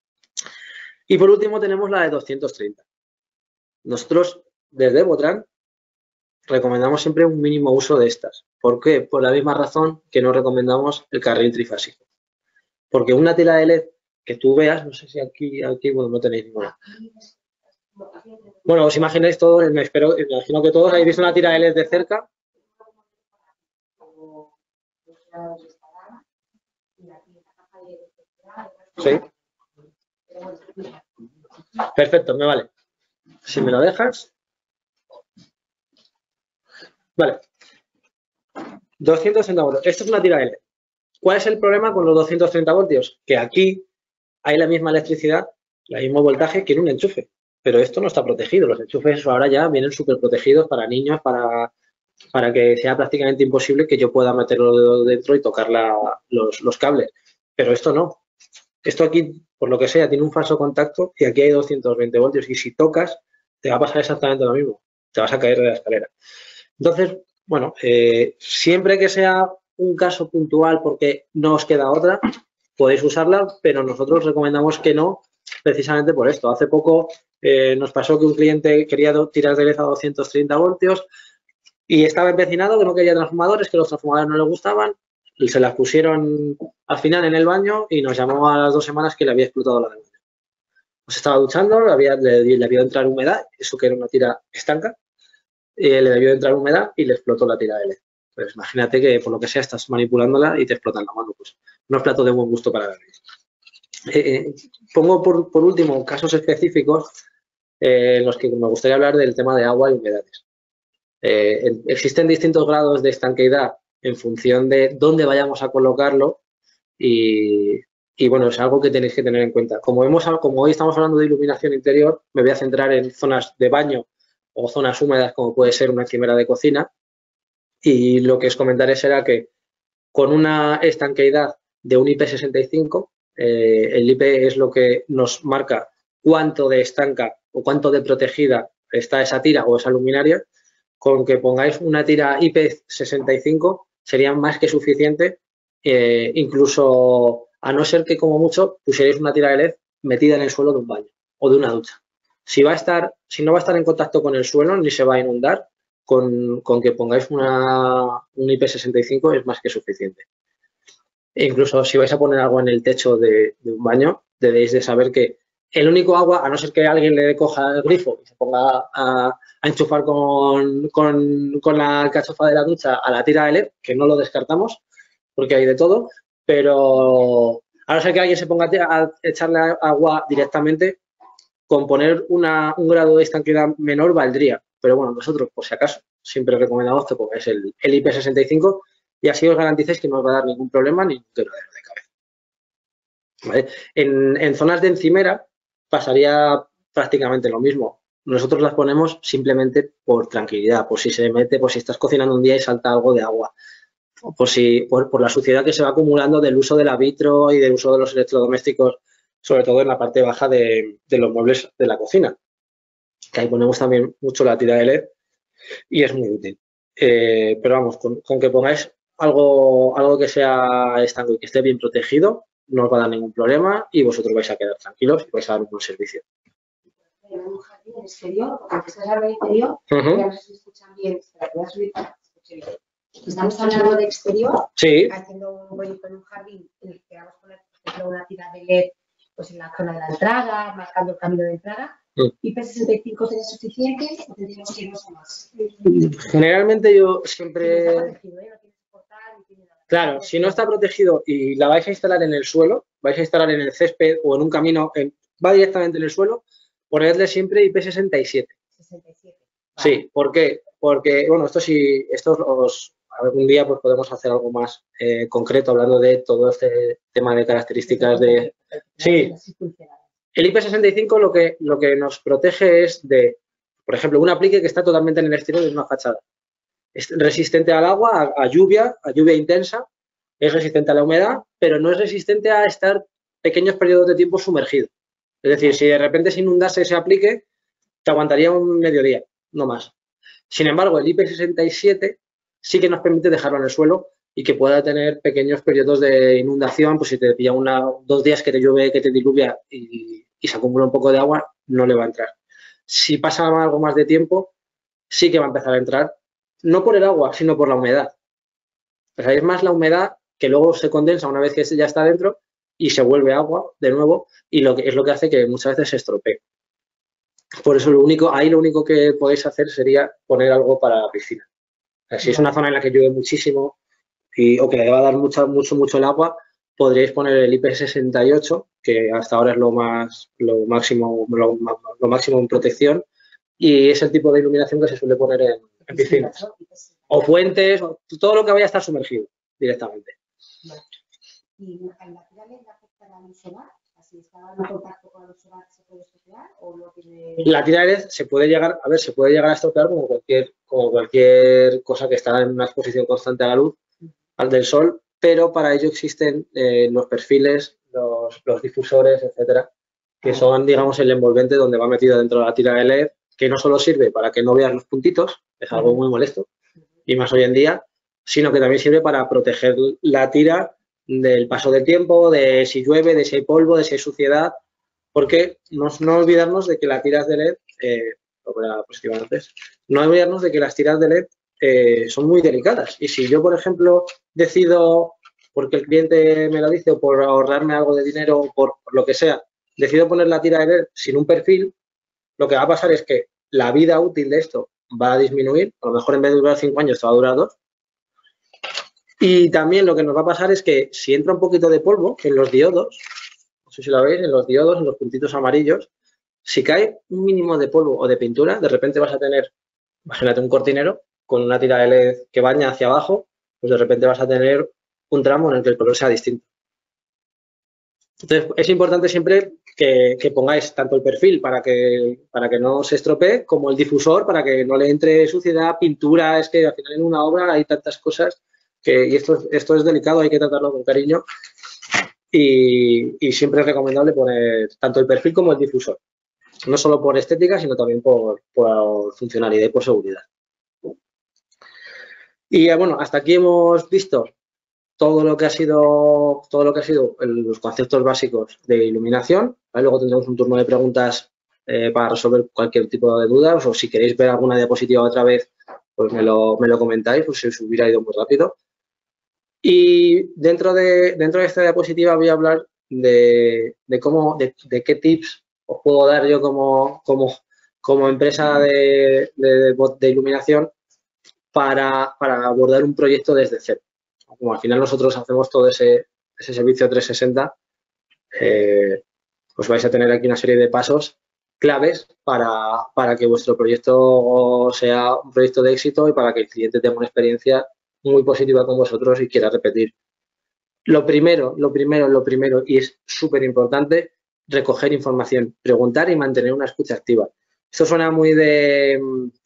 Y por último tenemos la de doscientos treinta. Nosotros, desde Botran, recomendamos siempre un mínimo uso de estas. ¿Por qué? Por la misma razón que no recomendamos el carril trifásico. Porque una tira de L E D que tú veas, no sé si aquí, aquí bueno, no tenéis ninguna. Bueno, os imagináis todos, me espero, me imagino que todos habéis visto una tira de L E D de cerca. Sí. Perfecto, me vale. Si me lo dejas. Vale. doscientos treinta voltios. Esto es una tira L E D. ¿Cuál es el problema con los doscientos treinta voltios? Que aquí hay la misma electricidad, el mismo voltaje que en un enchufe. Pero esto no está protegido. Los enchufes ahora ya vienen súper protegidos para niños, para, para que sea prácticamente imposible que yo pueda meterlo dentro y tocar la, los, los cables. Pero esto no. Esto aquí, por lo que sea, tiene un falso contacto y aquí hay doscientos veinte voltios. Y si tocas, te va a pasar exactamente lo mismo. Te vas a caer de la escalera. Entonces, bueno, eh, siempre que sea un caso puntual porque no os queda otra, podéis usarla, pero nosotros recomendamos que no, precisamente por esto. Hace poco eh, nos pasó que un cliente quería tirar de L E D a doscientos treinta voltios y estaba empecinado que no quería transformadores, que los transformadores no le gustaban. Se las pusieron al final en el baño y nos llamó a las dos semanas que le había explotado la lengua. Pues estaba duchando, le había, le, le había entrar humedad, eso que era una tira estanca, eh, le debió entrar humedad y le explotó la tira de L E D. Pues imagínate que por lo que sea estás manipulándola y te explotan la mano. Pues no es plato de buen gusto para nadie. Eh, pongo por, por último casos específicos eh, en los que me gustaría hablar del tema de agua y humedades. Eh, existen distintos grados de estanqueidad en función de dónde vayamos a colocarlo y, y bueno, es algo que tenéis que tener en cuenta. Como, hemos, como hoy estamos hablando de iluminación interior, me voy a centrar en zonas de baño o zonas húmedas como puede ser una encimera de cocina. Y lo que os comentaré será que con una estanqueidad de un I P sesenta y cinco, eh, el I P es lo que nos marca cuánto de estanca o cuánto de protegida está esa tira o esa luminaria. Con que pongáis una tira I P sesenta y cinco sería más que suficiente, eh, incluso a no ser que como mucho pusierais una tira de L E D metida en el suelo de un baño o de una ducha. Si, va a estar, si no va a estar en contacto con el suelo ni se va a inundar, Con, con que pongáis una, un I P sesenta y cinco es más que suficiente. E incluso si vais a poner agua en el techo de, de un baño, debéis de saber que el único agua, a no ser que alguien le coja el grifo y se ponga a, a enchufar con, con, con la cachofa de la ducha a la tira de L E D, que no lo descartamos porque hay de todo, pero a no ser que alguien se ponga a echarle agua directamente, con poner una, un grado de estanqueidad menor valdría. Pero bueno, nosotros, por si acaso, siempre recomendamos que pongáis el, el I P sesenta y cinco y así os garanticéis que no os va a dar ningún problema ni ningún quebradero de cabeza. ¿Vale? En, en zonas de encimera pasaría prácticamente lo mismo. Nosotros las ponemos simplemente por tranquilidad, por si se mete, por si estás cocinando un día y salta algo de agua, o por, si, por, por la suciedad que se va acumulando del uso del vitro y del uso de los electrodomésticos, sobre todo en la parte baja de, de los muebles de la cocina. Que ahí ponemos también mucho la tira de L E D y es muy útil. Eh, pero vamos, con, con que pongáis algo, algo que sea estanco y que esté bien protegido, no os va a dar ningún problema y vosotros vais a quedar tranquilos y vais a dar un buen servicio. En un jardín exterior, porque estás hablando de interior, Uh-huh. ya no sé si escuchan bien, espera, voy a subir para que se escuche bien. Estamos hablando de exterior, Sí, haciendo un proyecto en un jardín en el que vamos a poner, por ejemplo, una tira de L E D pues, en la zona de la entrada, marcando el camino de entrada. Mm. ¿I P sesenta y cinco sería suficiente o tendríamos que irnos a más? generalmente yo Si no está siempre... protegido, ¿eh? No tiene soportar, ni tiene nada. Claro, si no está protegido y la vais a instalar en el suelo, vais a instalar en el césped o en un camino, en, va directamente en el suelo, ponedle siempre I P sesenta y siete. sesenta y siete. Sí, ¿por qué? Porque, bueno, esto sí, esto os, algún día pues podemos hacer algo más eh, concreto hablando de todo este tema de características de... Sí, el I P sesenta y cinco lo que, lo que nos protege es de, por ejemplo, un aplique que está totalmente en el exterior de una fachada. Es resistente al agua, a, a lluvia, a lluvia intensa, es resistente a la humedad, pero no es resistente a estar pequeños periodos de tiempo sumergido. Es decir, si de repente se inundase ese aplique, te aguantaría un mediodía, no más. Sin embargo, el I P sesenta y siete sí que nos permite dejarlo en el suelo y que pueda tener pequeños periodos de inundación, pues si te pilla una, dos días que te llueve, que te diluvia y, y se acumula un poco de agua, no le va a entrar. Si pasa algo más de tiempo, sí que va a empezar a entrar, no por el agua, sino por la humedad. O sea, es más la humedad que luego se condensa una vez que ya está dentro y se vuelve agua de nuevo y lo que es lo que hace que muchas veces se estropee. Por eso lo único, ahí lo único que podéis hacer sería poner algo para la piscina. O sea, si es una zona en la que llueve muchísimo y, o que le va a dar mucho, mucho, mucho el agua, podríais poner el I P sesenta y ocho, que hasta ahora es lo más, lo máximo, lo, lo máximo en protección, y es el tipo de iluminación que se suele poner en, en piscinas. o fuentes, o todo lo que vaya a estar sumergido directamente. Vale. ¿Y la tira LED afecta a la luz solar? ¿Así está en contacto con la luz solar se puede estropear o no tiene...? La tira de L E D se puede llegar, a ver, se puede llegar a estropear como cualquier, como cualquier cosa que está en una exposición constante a la luz, al del sol, pero para ello existen eh, los perfiles, los, los difusores, etcétera, que son, digamos, el envolvente donde va metido dentro de la tira de L E D, que no solo sirve para que no veas los puntitos, es algo muy molesto, y más hoy en día, sino que también sirve para proteger la tira del paso del tiempo, de si llueve, de si hay polvo, de si hay suciedad, porque no, no olvidarnos de que las tiras de L E D, eh, lo voy a positiva antes, no olvidarnos de que las tiras de L E D eh, son muy delicadas. Y si yo, por ejemplo, decido, porque el cliente me lo dice, o por ahorrarme algo de dinero, o por, por lo que sea, decido poner la tira de L E D sin un perfil, lo que va a pasar es que la vida útil de esto va a disminuir, a lo mejor en vez de durar cinco años, te va a durar dos. Y también lo que nos va a pasar es que si entra un poquito de polvo en los diodos, no sé si lo veis, en los diodos, en los puntitos amarillos, si cae un mínimo de polvo o de pintura, de repente vas a tener, imagínate un cortinero con una tira de L E D que baña hacia abajo, pues de repente vas a tener un tramo en el que el color sea distinto. Entonces, es importante siempre que, que pongáis tanto el perfil para que, para que no se estropee, como el difusor para que no le entre suciedad, pintura. Es que al final en una obra hay tantas cosas que, y esto, esto es delicado, hay que tratarlo con cariño. Y, y siempre es recomendable poner tanto el perfil como el difusor. No solo por estética, sino también por, por funcionalidad y por seguridad. Y bueno, hasta aquí hemos visto todo lo que ha sido, todo lo que ha sido el, los conceptos básicos de iluminación. ¿Vale? Luego tendremos un turno de preguntas eh, para resolver cualquier tipo de dudas, o si queréis ver alguna diapositiva otra vez, pues me lo, me lo comentáis, pues si os hubiera ido muy rápido. Y dentro de, dentro de esta diapositiva voy a hablar de, de cómo, de, de qué tips os puedo dar yo como, como, como empresa de, de, de iluminación para, para abordar un proyecto desde cero. Como al final nosotros hacemos todo ese, ese servicio trescientos sesenta, eh, pues vais a tener aquí una serie de pasos claves para, para que vuestro proyecto sea un proyecto de éxito y para que el cliente tenga una experiencia muy positiva con vosotros y quiera repetir. Lo primero, lo primero, lo primero, y es súper importante, recoger información, preguntar y mantener una escucha activa. Esto suena muy de,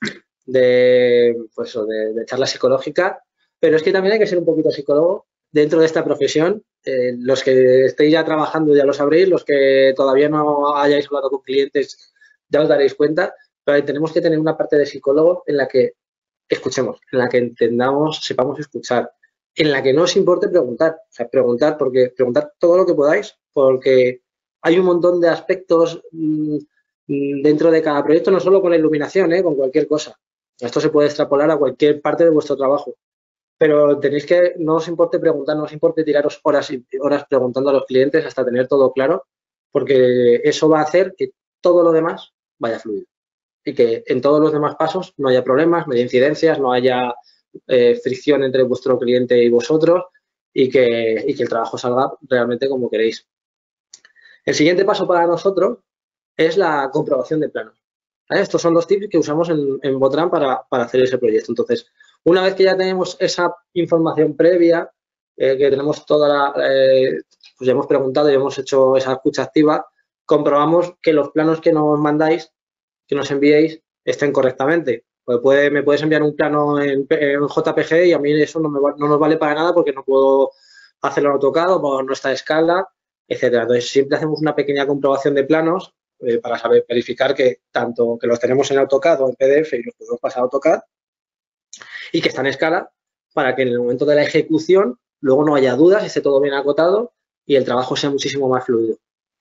de, pues, de, de charla psicológica, pero es que también hay que ser un poquito psicólogo dentro de esta profesión. Eh, los que estéis ya trabajando ya lo sabréis, los que todavía no hayáis hablado con clientes ya os daréis cuenta, pero tenemos que tener una parte de psicólogo en la que escuchemos, en la que entendamos, sepamos escuchar, en la que no os importe preguntar, o sea, preguntar, porque preguntar todo lo que podáis, porque hay un montón de aspectos mmm, dentro de cada proyecto, no solo con la iluminación, ¿eh? Con cualquier cosa. Esto se puede extrapolar a cualquier parte de vuestro trabajo. Pero tenéis que, no os importe preguntar, no os importe tiraros horas y horas preguntando a los clientes hasta tener todo claro, porque eso va a hacer que todo lo demás vaya fluido y que en todos los demás pasos no haya problemas, no haya incidencias, no haya eh, fricción entre vuestro cliente y vosotros y que, y que el trabajo salga realmente como queréis. El siguiente paso para nosotros es la comprobación de planos. ¿Vale? Estos son los tips que usamos en, en Botran para, para hacer ese proyecto. Entonces, una vez que ya tenemos esa información previa, eh, que tenemos toda la, eh, pues ya hemos preguntado y hemos hecho esa escucha activa, comprobamos que los planos que nos mandáis, que nos enviéis, estén correctamente. Pues puede, me puedes enviar un plano en, en J P G y a mí eso no, me va, no nos vale para nada porque no puedo hacerlo en AutoCAD o por nuestra escala, etcétera. Entonces, siempre hacemos una pequeña comprobación de planos eh, para saber verificar que tanto que los tenemos en AutoCAD o en P D F y los podemos pasar a AutoCAD, y que está en escala para que en el momento de la ejecución luego no haya dudas, esté todo bien acotado y el trabajo sea muchísimo más fluido.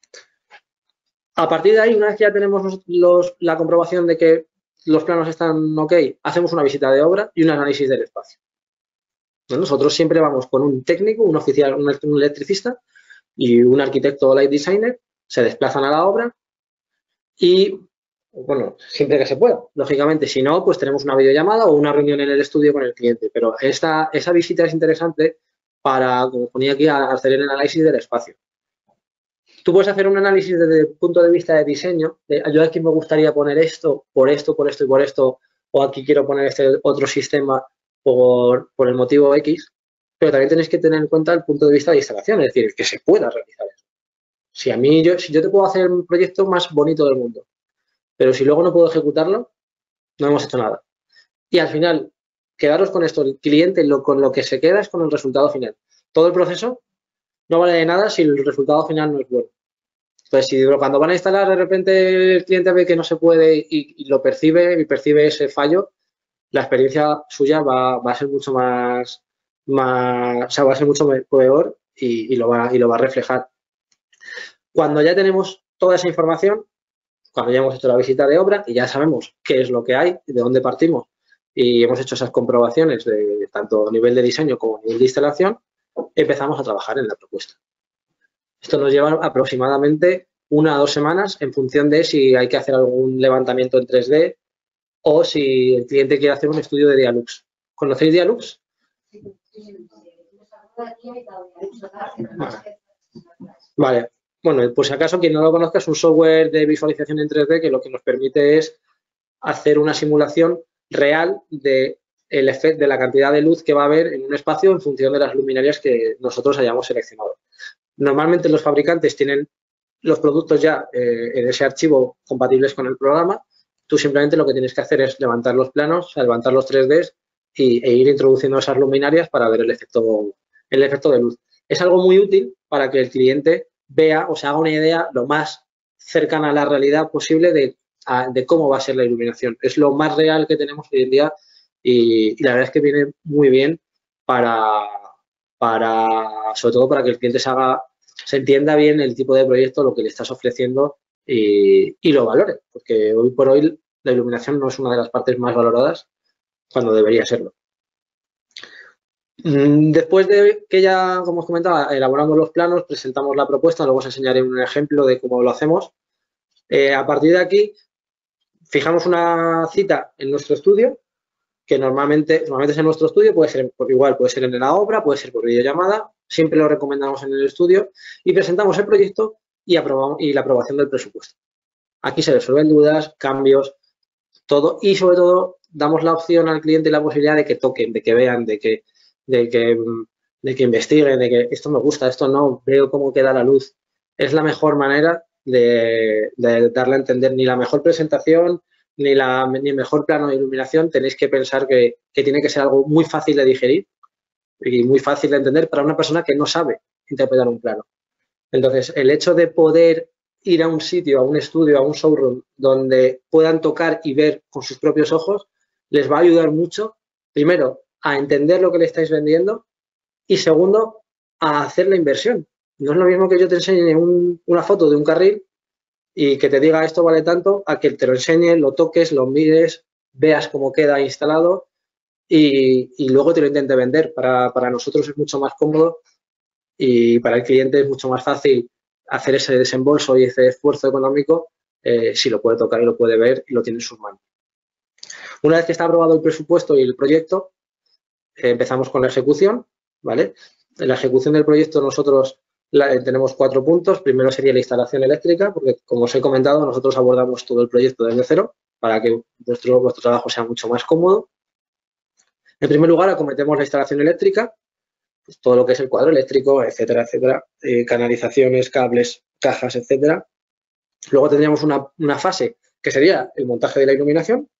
A partir de ahí, una vez que ya tenemos los, los, la comprobación de que los planos están ok, hacemos una visita de obra y un análisis del espacio. Nosotros siempre vamos con un técnico, un oficial, un, un electricista y un arquitecto o light designer, se desplazan a la obra y, bueno, siempre que se pueda, lógicamente. Si no, pues tenemos una videollamada o una reunión en el estudio con el cliente. Pero esta, esa visita es interesante para, como ponía aquí, hacer el análisis del espacio. Tú puedes hacer un análisis desde el punto de vista de diseño, de yo aquí me gustaría poner esto, por esto, por esto y por esto, o aquí quiero poner este otro sistema por, por el motivo X, pero también tenéis que tener en cuenta el punto de vista de instalación, es decir, que se pueda realizar eso. Si a mí, yo, si yo te puedo hacer el proyecto más bonito del mundo, pero si luego no puedo ejecutarlo, no hemos hecho nada. Y al final, quedaros con esto, el cliente lo, con lo que se queda es con el resultado final. Todo el proceso no vale de nada si el resultado final no es bueno. Entonces, si cuando van a instalar, de repente el cliente ve que no se puede y, y lo percibe y percibe ese fallo, la experiencia suya va, va a ser mucho más, más, o sea, va a ser mucho peor y, y, lo va, y lo va a reflejar. Cuando ya tenemos toda esa información, cuando ya hemos hecho la visita de obra y ya sabemos qué es lo que hay, de dónde partimos y hemos hecho esas comprobaciones de tanto a nivel de diseño como a nivel de instalación, empezamos a trabajar en la propuesta. Esto nos lleva aproximadamente una o dos semanas en función de si hay que hacer algún levantamiento en tres D o si el cliente quiere hacer un estudio de Dialux. ¿Conocéis Dialux? Vale. Vale. Bueno, por si acaso, quien no lo conozca, es un software de visualización en tres D que lo que nos permite es hacer una simulación real de, el efecto, de la cantidad de luz que va a haber en un espacio en función de las luminarias que nosotros hayamos seleccionado. Normalmente los fabricantes tienen los productos ya eh, en ese archivo compatibles con el programa. Tú simplemente lo que tienes que hacer es levantar los planos, o sea, levantar los tres D y, e ir introduciendo esas luminarias para ver el efecto, el efecto de luz. Es algo muy útil para que el cliente vea o se haga una idea lo más cercana a la realidad posible de, a, de cómo va a ser la iluminación. Es lo más real que tenemos hoy en día y, y la verdad es que viene muy bien para, para, sobre todo para que el cliente se haga, se entienda bien el tipo de proyecto, lo que le estás ofreciendo y, y lo valore, porque hoy por hoy la iluminación no es una de las partes más valoradas cuando debería serlo. Después de que ya, como os comentaba, elaboramos los planos, presentamos la propuesta, luego os enseñaré un ejemplo de cómo lo hacemos. Eh, a partir de aquí, fijamos una cita en nuestro estudio, que normalmente, normalmente es en nuestro estudio, puede ser por igual, puede ser en la obra, puede ser por videollamada, siempre lo recomendamos en el estudio y presentamos el proyecto y, aprobamos, y la aprobación del presupuesto. Aquí se resuelven dudas, cambios, todo y sobre todo damos la opción al cliente y la posibilidad de que toquen, de que vean, de que De que, de que investiguen, de que esto me gusta, esto no, veo cómo queda la luz. Es la mejor manera de, de darle a entender. Ni la mejor presentación, ni, la, ni el mejor plano de iluminación. Tenéis que pensar que, que tiene que ser algo muy fácil de digerir y muy fácil de entender para una persona que no sabe interpretar un plano. Entonces, el hecho de poder ir a un sitio, a un estudio, a un showroom, donde puedan tocar y ver con sus propios ojos, les va a ayudar mucho, primero, a entender lo que le estáis vendiendo y segundo, a hacer la inversión. No es lo mismo que yo te enseñe un, una foto de un carril y que te diga esto vale tanto, a que te lo enseñe, lo toques, lo mires, veas cómo queda instalado y, y luego te lo intente vender. Para, para nosotros es mucho más cómodo y para el cliente es mucho más fácil hacer ese desembolso y ese esfuerzo económico eh, si lo puede tocar y lo puede ver y lo tiene en sus manos. Una vez que está aprobado el presupuesto y el proyecto, empezamos con la ejecución, ¿vale? En la ejecución del proyecto nosotros la, tenemos cuatro puntos. Primero sería la instalación eléctrica, porque como os he comentado, nosotros abordamos todo el proyecto desde cero para que vuestro, vuestro trabajo sea mucho más cómodo. En primer lugar, acometemos la instalación eléctrica, pues todo lo que es el cuadro eléctrico, etcétera, etcétera, eh, canalizaciones, cables, cajas, etcétera. Luego tendríamos una, una fase que sería el montaje de la iluminación.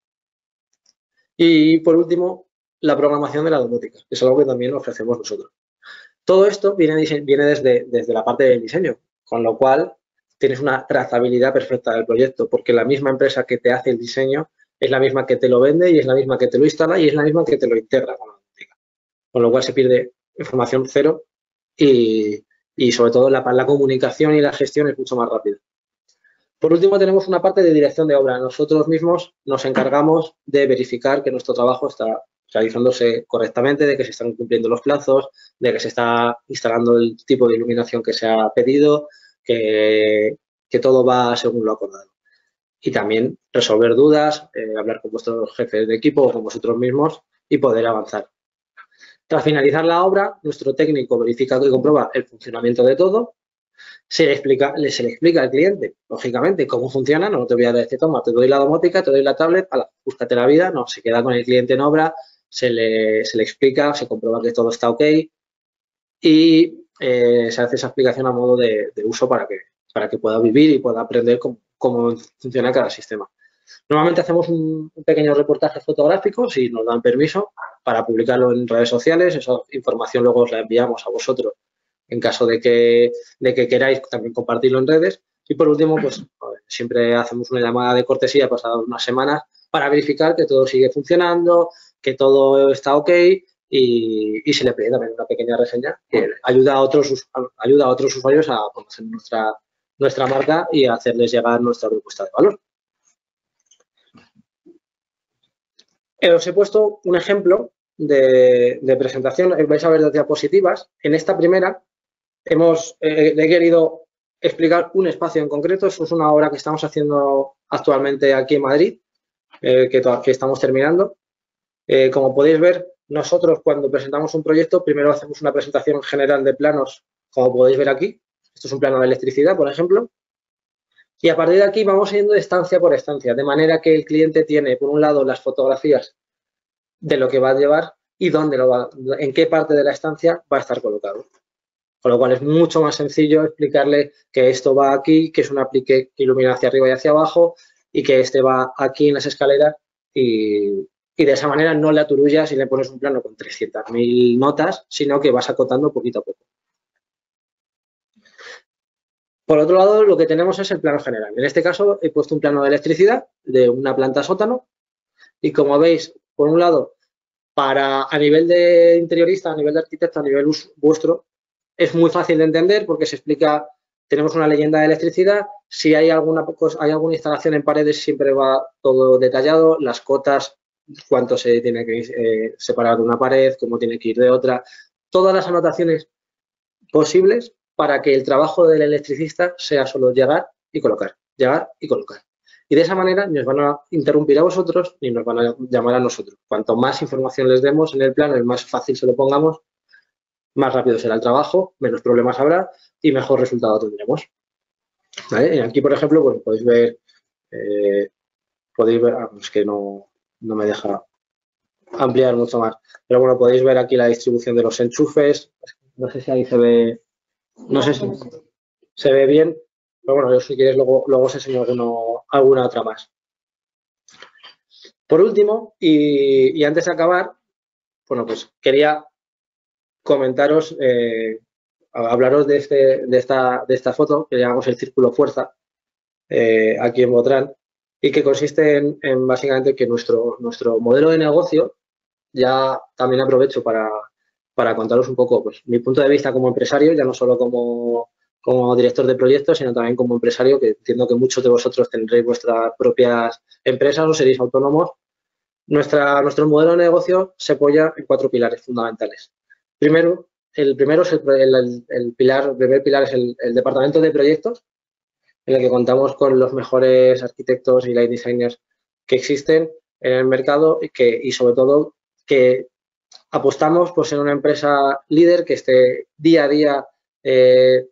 Y por último, la programación de la domótica, que es algo que también ofrecemos nosotros. Todo esto viene, viene desde, desde la parte del diseño, con lo cual tienes una trazabilidad perfecta del proyecto, porque la misma empresa que te hace el diseño es la misma que te lo vende y es la misma que te lo instala y es la misma que te lo integra con la domótica. Con lo cual se pierde información cero y, y sobre todo la, la comunicación y la gestión es mucho más rápida. Por último, tenemos una parte de dirección de obra. Nosotros mismos nos encargamos de verificar que nuestro trabajo está realizándose correctamente, de que se están cumpliendo los plazos, de que se está instalando el tipo de iluminación que se ha pedido, que, que todo va según lo acordado. Y también resolver dudas, eh, hablar con vuestros jefes de equipo o con vosotros mismos y poder avanzar. Tras finalizar la obra, nuestro técnico verifica y comprueba el funcionamiento de todo. Se le explica, se le explica al cliente, lógicamente, cómo funciona. No te voy a decir, toma, te doy la domótica, te doy la tablet, ala, búscate la vida. No, se queda con el cliente en obra, se le, se le explica, se comprueba que todo está ok y eh, se hace esa explicación a modo de, de uso para que, para que pueda vivir y pueda aprender cómo, cómo funciona cada sistema. Normalmente hacemos un, un pequeño reportaje fotográfico, si nos dan permiso, para publicarlo en redes sociales. Esa información luego os la enviamos a vosotros en caso de que, de que queráis también compartirlo en redes. Y por último, pues siempre hacemos una llamada de cortesía pasadas unas semanas para verificar que todo sigue funcionando, que todo está ok y, y se le pide también una pequeña reseña que ayuda a otros, ayuda a otros usuarios a conocer nuestra, nuestra marca y a hacerles llegar nuestra propuesta de valor. Os he puesto un ejemplo de, de presentación. Vais a ver dos diapositivas. En esta primera hemos eh, he querido explicar un espacio en concreto. Esto es una obra que estamos haciendo actualmente aquí en Madrid, eh, que, que estamos terminando. Eh, como podéis ver, nosotros cuando presentamos un proyecto, primero hacemos una presentación general de planos, como podéis ver aquí. Esto es un plano de electricidad, por ejemplo. Y a partir de aquí vamos yendo estancia por estancia, de manera que el cliente tiene, por un lado, las fotografías de lo que va a llevar y dónde lo va, en qué parte de la estancia va a estar colocado. Con lo cual es mucho más sencillo explicarle que esto va aquí, que es un aplique que ilumina hacia arriba y hacia abajo y que este va aquí en las escaleras y, y de esa manera no le aturullas y le pones un plano con trescientas mil notas, sino que vas acotando poquito a poco. Por otro lado, lo que tenemos es el plano general. En este caso, he puesto un plano de electricidad de una planta sótano y como veis, por un lado, para a nivel de interiorista, a nivel de arquitecto, a nivel vuestro, es muy fácil de entender porque se explica, tenemos una leyenda de electricidad, si hay alguna, hay alguna instalación en paredes siempre va todo detallado, las cotas, cuánto se tiene que eh, separar de una pared, cómo tiene que ir de otra, todas las anotaciones posibles para que el trabajo del electricista sea solo llegar y colocar, llegar y colocar. Y de esa manera ni os van a interrumpir a vosotros ni nos van a llamar a nosotros. Cuanto más información les demos en el plano y más fácil se lo pongamos, más rápido será el trabajo, menos problemas habrá y mejor resultado tendremos. ¿Vale? Y aquí, por ejemplo, pues podéis ver, eh, podéis ver, ah, es que no, no me deja ampliar mucho más, pero bueno, podéis ver aquí la distribución de los enchufes. No sé si ahí se ve, no sé si se ve bien, pero bueno, yo si quieres luego, luego os enseño alguno, alguna otra más. Por último, y, y antes de acabar, bueno, pues quería comentaros, eh, hablaros de, este, de, esta, de esta foto que llamamos el círculo fuerza, eh, aquí en Botrán, y que consiste en, en básicamente que nuestro, nuestro modelo de negocio, ya también aprovecho para, para contaros un poco pues, mi punto de vista como empresario, ya no solo como, como director de proyectos, sino también como empresario, que entiendo que muchos de vosotros tendréis vuestras propias empresas o seréis autónomos. Nuestra, nuestro modelo de negocio se apoya en cuatro pilares fundamentales. Primero, el primero es el, el, el pilar, el primer pilar es el, el departamento de proyectos, en el que contamos con los mejores arquitectos y light designers que existen en el mercado y, que, y sobre todo que apostamos pues, en una empresa líder que esté día a día eh,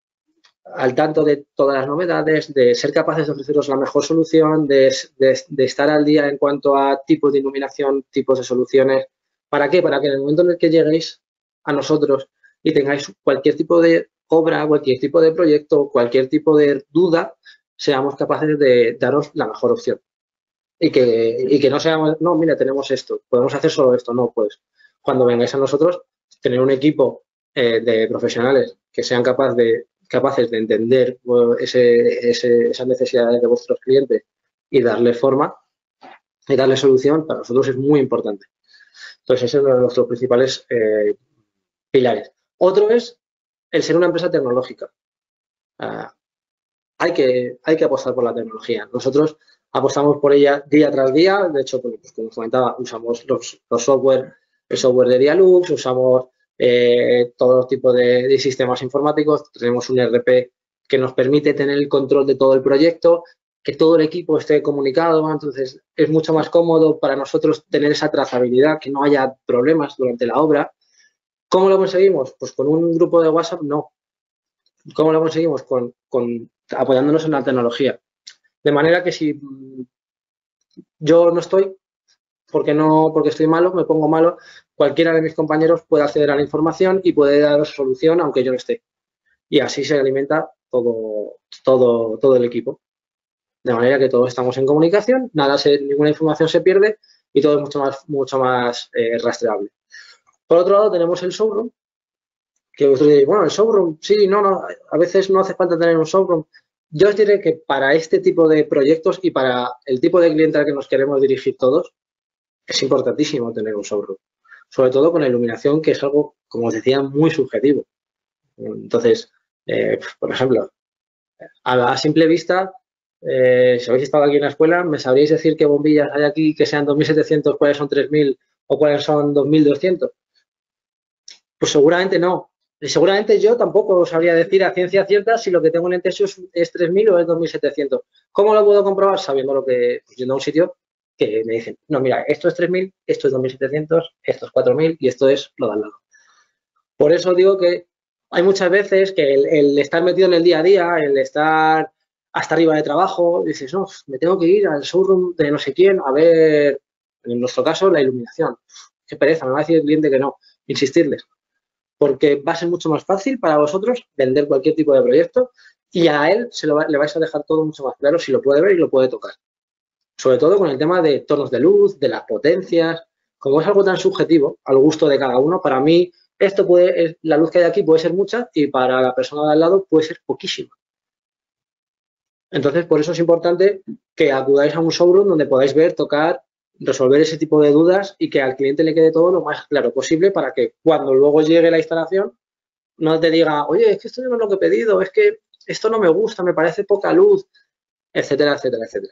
al tanto de todas las novedades, de ser capaces de ofreceros la mejor solución, de, de, de estar al día en cuanto a tipos de iluminación, tipos de soluciones. ¿Para qué? Para que en el momento en el que lleguéis a nosotros y tengáis cualquier tipo de obra, cualquier tipo de proyecto, cualquier tipo de duda, seamos capaces de daros la mejor opción. Y que, y que no seamos, no, mira, tenemos esto, podemos hacer solo esto. No, pues cuando vengáis a nosotros, tener un equipo eh, de profesionales que sean capaz de, capaces de entender ese, ese, esas necesidades de vuestros clientes y darle forma y darle solución, para nosotros es muy importante. Entonces, ese es uno de nuestros principales eh, pilares. Otro es el ser una empresa tecnológica. Uh, hay, que, hay que apostar por la tecnología. Nosotros apostamos por ella día tras día. De hecho, pues, como os comentaba, usamos los, los software, el software de Dialux, usamos eh, todo tipo de, de sistemas informáticos. Tenemos un E R P que nos permite tener el control de todo el proyecto, que todo el equipo esté comunicado. Entonces, es mucho más cómodo para nosotros tener esa trazabilidad, que no haya problemas durante la obra. ¿Cómo lo conseguimos? Pues con un grupo de WhatsApp, no. ¿Cómo lo conseguimos? Con, con, apoyándonos en la tecnología. De manera que si yo no estoy, porque no, porque estoy malo, me pongo malo, cualquiera de mis compañeros puede acceder a la información y puede dar solución aunque yo no esté. Y así se alimenta todo, todo, todo el equipo. De manera que todos estamos en comunicación, nada se, ninguna información se pierde y todo es mucho más, mucho más eh, rastreable. Por otro lado, tenemos el showroom, que vosotros diréis, bueno, el showroom, sí, no, no, a veces no hace falta tener un showroom. Yo os diré que para este tipo de proyectos y para el tipo de cliente al que nos queremos dirigir todos, es importantísimo tener un showroom. Sobre todo con la iluminación, que es algo, como os decía, muy subjetivo. Entonces, eh, por ejemplo, a, a simple vista, eh, si habéis estado aquí en la escuela, ¿me sabríais decir qué bombillas hay aquí que sean dos mil setecientos, cuáles son tres mil o cuáles son dos mil doscientos? Pues seguramente no. Y seguramente yo tampoco sabría decir a ciencia cierta si lo que tengo en el techo es, es tres mil o es dos mil setecientos. ¿Cómo lo puedo comprobar? Sabiendo lo que, pues, yendo a un sitio que me dicen, no, mira, esto es tres mil, esto es dos mil setecientos, esto es cuatro mil y esto es lo de al lado. Por eso digo que hay muchas veces que el, el estar metido en el día a día, el estar hasta arriba de trabajo, dices, no, me tengo que ir al showroom de no sé quién a ver, en nuestro caso, la iluminación. Qué pereza, me va a decir el cliente que no, insistirles. Porque va a ser mucho más fácil para vosotros vender cualquier tipo de proyecto y a él se lo va, le vais a dejar todo mucho más claro si lo puede ver y lo puede tocar. Sobre todo con el tema de tonos de luz, de las potencias, como es algo tan subjetivo al gusto de cada uno, para mí esto puede, la luz que hay aquí puede ser mucha y para la persona de al lado puede ser poquísima. Entonces, por eso es importante que acudáis a un showroom donde podáis ver, tocar, resolver ese tipo de dudas y que al cliente le quede todo lo más claro posible para que cuando luego llegue la instalación no te diga, oye, es que esto no es lo que he pedido, es que esto no me gusta, me parece poca luz, etcétera, etcétera, etcétera.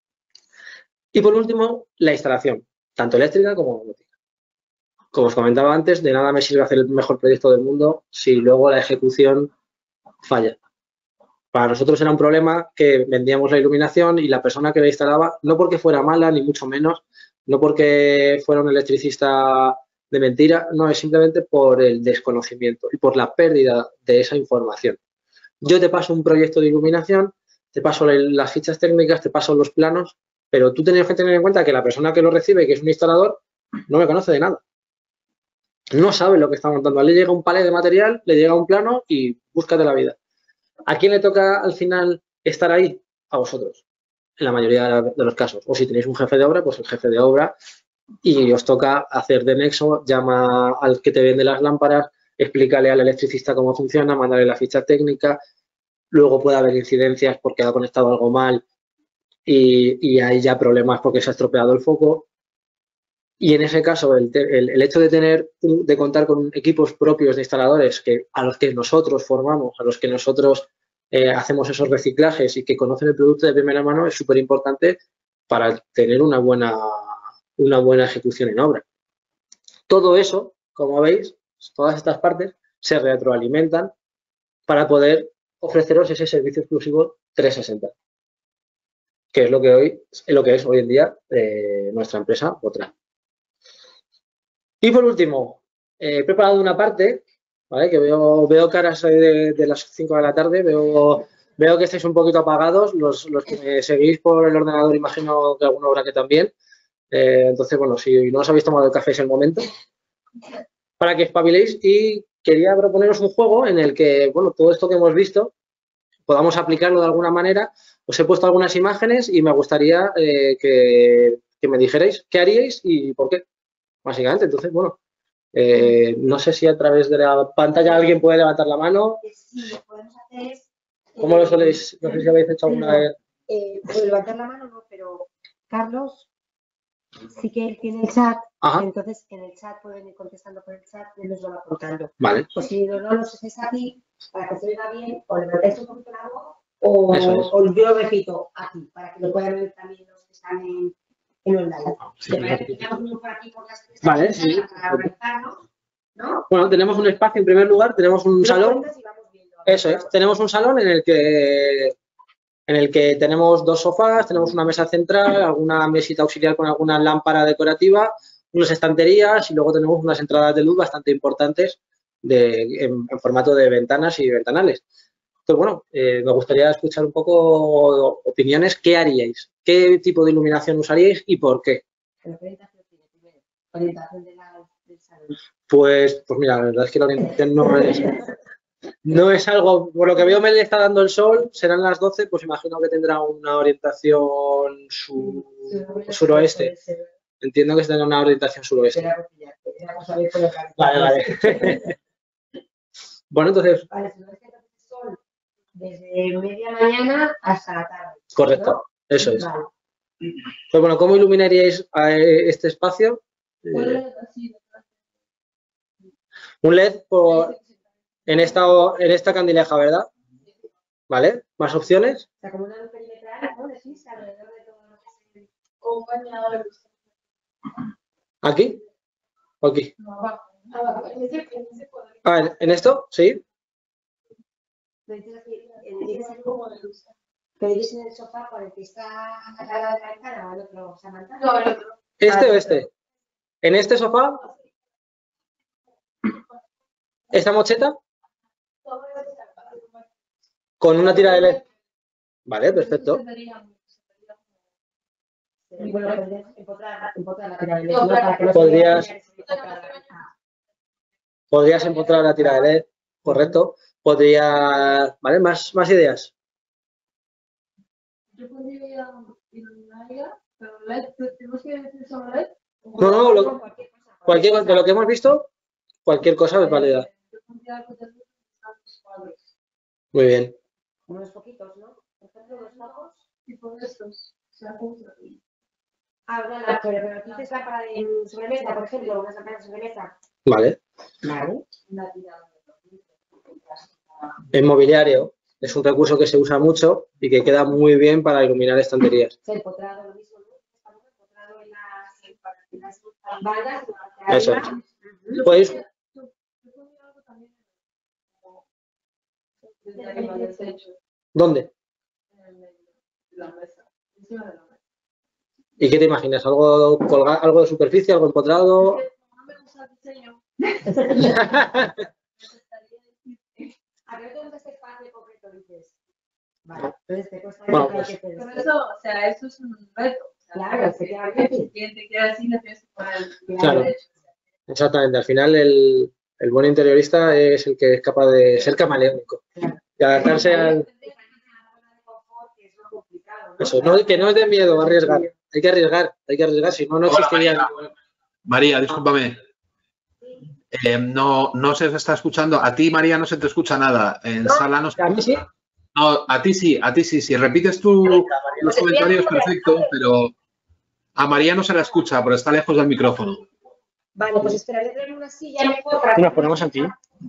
Y por último, la instalación, tanto eléctrica como domótica. Como os comentaba antes, de nada me sirve hacer el mejor proyecto del mundo si luego la ejecución falla. Para nosotros era un problema que vendíamos la iluminación y la persona que la instalaba, no porque fuera mala, ni mucho menos, no porque fuera un electricista de mentira, no, es simplemente por el desconocimiento y por la pérdida de esa información. Yo te paso un proyecto de iluminación, te paso las fichas técnicas, te paso los planos, pero tú tenías que tener en cuenta que la persona que lo recibe, que es un instalador, no me conoce de nada. No sabe lo que está montando. Le llega un palé de material, le llega un plano y búscate la vida. ¿A quién le toca al final estar ahí? A vosotros, en la mayoría de los casos. O si tenéis un jefe de obra, pues el jefe de obra y os toca hacer de nexo, llama al que te vende las lámparas, explícale al electricista cómo funciona, mándale la ficha técnica, luego puede haber incidencias porque ha conectado algo mal y, y hay ya problemas porque se ha estropeado el foco. Y en ese caso, el, el, el hecho de tener, de contar con equipos propios de instaladores que, a los que nosotros formamos, a los que nosotros eh, hacemos esos reciclajes y que conocen el producto de primera mano es súper importante para tener una buena, una buena ejecución en obra. Todo eso, como veis, todas estas partes se retroalimentan para poder ofreceros ese servicio exclusivo trescientos sesenta, que es lo que, hoy, lo que es hoy en día eh, nuestra empresa, Otra. Y por último, eh, he preparado una parte, ¿vale? Que veo, veo caras de, de las cinco de la tarde, veo, veo que estáis un poquito apagados, los, los que me seguís por el ordenador imagino que alguno habrá que también. Eh, entonces, bueno, si no os habéis tomado el café es el momento para que espabiléis y quería proponeros un juego en el que, bueno, todo esto que hemos visto podamos aplicarlo de alguna manera. Os he puesto algunas imágenes y me gustaría eh, que, que me dijerais qué haríais y por qué. Básicamente, entonces, bueno, eh, no sé si a través de la pantalla alguien puede levantar la mano. Sí, lo que podemos hacer es... ¿Cómo lo soléis? No sé si habéis hecho alguna vez. Eh, puedo levantar la mano, no, pero Carlos sí que él tiene el chat. Ajá. Entonces en el chat pueden ir contestando por el chat y nos lo va contando. Vale. Pues si no, no los hacéis aquí, para que se oiga bien, o levantáis un poquito la voz, o, es. o yo lo repito aquí, para que lo puedan ver también los que están en... Sí, vale, sí. ¿No? Bueno, tenemos un espacio en primer lugar, tenemos un salón. Eso es, tenemos un salón en el que en el que tenemos dos sofás, tenemos una mesa central, alguna mesita auxiliar con alguna lámpara decorativa, unas estanterías y luego tenemos unas entradas de luz bastante importantes de, en, en formato de ventanas y ventanales. Entonces, bueno, eh, me gustaría escuchar un poco opiniones. ¿Qué haríais? ¿Qué tipo de iluminación usaríais y por qué? orientación de la, del salón? Pues, pues mira, la verdad es que la orientación no es, no es algo, por lo que veo me le está dando el sol, serán las doce, pues imagino que tendrá una orientación sur, suroeste. Entiendo que tendrá una orientación suroeste. Vale, vale. Bueno, entonces... Vale, si no es que entonces son desde media mañana hasta la tarde. Correcto, ¿no? eso es. Vale. Pues bueno, ¿cómo iluminaríais a este espacio? Eh, un L E D por, en, esta, en esta candileja, ¿verdad? ¿Vale? ¿Más opciones? O sea, como una luz perimetral, ¿no? Decís, alrededor de todo lo que se... O un bañador de luz. ¿Aquí? ¿O aquí? No, abajo. Abajo. En ese, en ese cuadro. Ah, ¿en, en esto? Sí. Pero dices aquí, en- dices aquí como de luz. Pero dices en el sofá por el que está al lado de la ventana o el otro, Samantha. No, el otro. ¿Este o este? ¿En este sofá? ¿Esta mocheta? Todo eso está para tomar. Con una tira de L E D. Vale, perfecto. Se vería mucho, se vería mucho. Y bueno, podrías empotrar, empotrar la tira de luz, No, ¿no? Para que no se podrías- vea empotrar. Podrías encontrar la tira de L E D, correcto. Podría... ¿Vale? ¿Más, más ideas? Yo podría iluminaria, pero L E D, ¿tenemos que decir solo L E D? No, no, lo- Cualquier cosa. cualquier, de lo que hemos visto, cualquier cosa es válida. Yo pondría algo de luz en los cuadros. Muy bien. Unos poquitos, ¿no? Por ejemplo, los focos. Tipo de estos. O sea, justo. Ah, una lámpara, pero tú dices lámpara de sobremesa, por ejemplo, una lámpara de sobremesa. Vale. Vale. Una tirada de En mobiliario es un recurso que se usa mucho y que queda muy bien para iluminar estanterías. O sea, empotrado, lo mismo, ¿no? Estamos empotrado en las, en las bandas. en la parte de Eso arriba. es. Podéis... Yo pondría algo también como desde arriba del techo, ¿Dónde? en el medio de la mesa, encima de la mesa. ¿Y qué te imaginas? ¿Algo colga- algo de superficie, algo empotrado? Es que como no me gusta el diseño, A ver, ¿dónde este espacio concreto dices? Vale, entonces te cuesta Bueno, mucho pues- que te pero des- eso, o sea, eso es un reto. O sea, Claro, que efectivamente. si el cliente quiere así, le tienes que poner el Claro. derecho. Exactamente. Al final el, el buen interiorista es el que es capaz de ser camaleónico. De adaptarse al... Eso, no, que no es de miedo arriesgar. Hay que arriesgar, hay que arriesgar, si no, no Hola, existiría... María, discúlpame. Eh, no, no se está escuchando. A ti, María, no se te escucha nada. En sala no se... A mí sí. No, a ti sí, a ti sí. Si repites tú los comentarios, perfecto, pero a María no se la escucha, pero está lejos del micrófono. Vale, pues espera, voy a traer una silla mejor para Nos ponemos aquí.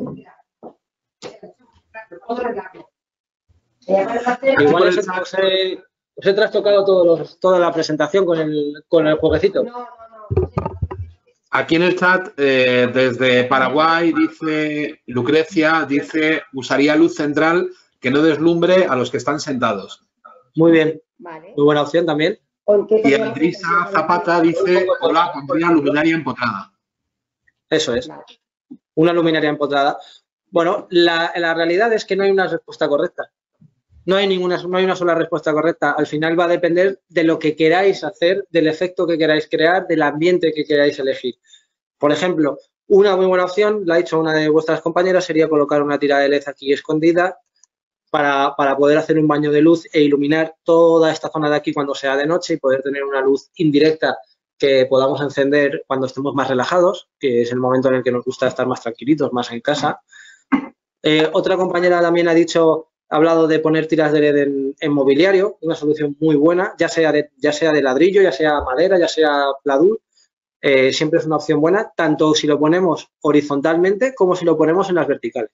otro relato. Eh, para hacer- Igual os, os he, os he trastocado todos los- toda la presentación con el, con el jueguecito. No, no, no. Aquí en el chat, eh, desde Paraguay, dice Lucrecia, dice, usaría luz central que no deslumbre a los que están sentados. Muy bien, Vale. muy buena opción también. ¿O qué Y podría Andrisa hacer? Zapata dice, hola, pondría luminaria empotrada. Eso es, Vale. una luminaria empotrada. Bueno, la, la realidad es que no hay una respuesta correcta. No hay ninguna, no hay una sola respuesta correcta. Al final va a depender de lo que queráis hacer, del efecto que queráis crear, del ambiente que queráis elegir. Por ejemplo, una muy buena opción, la ha dicho una de vuestras compañeras, sería colocar una tira de L E D aquí escondida para, para poder hacer un baño de luz e iluminar toda esta zona de aquí cuando sea de noche y poder tener una luz indirecta que podamos encender cuando estemos más relajados, que es el momento en el que nos gusta estar más tranquilitos, más en casa. Eh, otra compañera también ha dicho, ha hablado de poner tiras de L E D en, en mobiliario, una solución muy buena, ya sea de, ya sea de ladrillo, ya sea madera, ya sea pladur, eh, siempre es una opción buena, tanto si lo ponemos horizontalmente como si lo ponemos en las verticales.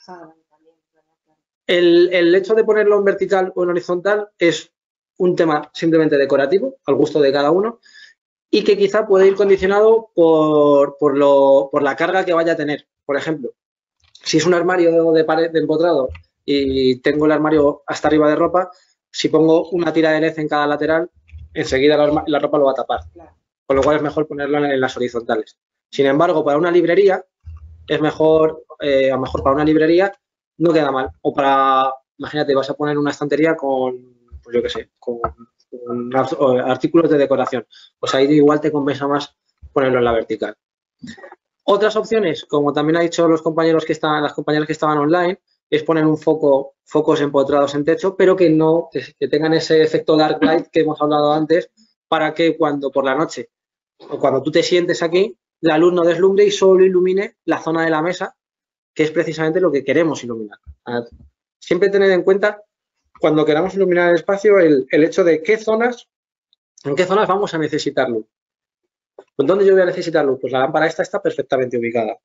El, el hecho de ponerlo en vertical o en horizontal es un tema simplemente decorativo, al gusto de cada uno, y que quizá puede ir condicionado por, por, lo, por la carga que vaya a tener. Por ejemplo, si es un armario de pared de empotrado y tengo el armario hasta arriba de ropa, si pongo una tira de L E D en cada lateral, enseguida la, la ropa lo va a tapar. Con lo cual es mejor ponerlo en, en las horizontales. Sin embargo, para una librería, es mejor, eh, a lo mejor para una librería no queda mal. O para, imagínate, vas a poner una estantería con, pues yo qué sé, con, con artículos de decoración. Pues ahí igual te compensa más ponerlo en la vertical. Otras opciones, como también ha dicho los compañeros que estaban, las compañeras que estaban online, es poner un foco, focos empotrados en techo, pero que no, que, que tengan ese efecto dark light que hemos hablado antes, para que cuando por la noche o cuando tú te sientes aquí, la luz no deslumbre y solo ilumine la zona de la mesa, que es precisamente lo que queremos iluminar. Siempre tened en cuenta, cuando queramos iluminar el espacio, el, el hecho de qué zonas, en qué zonas vamos a necesitar luz. ¿Dónde yo voy a necesitar luz? Pues la lámpara esta está perfectamente ubicada.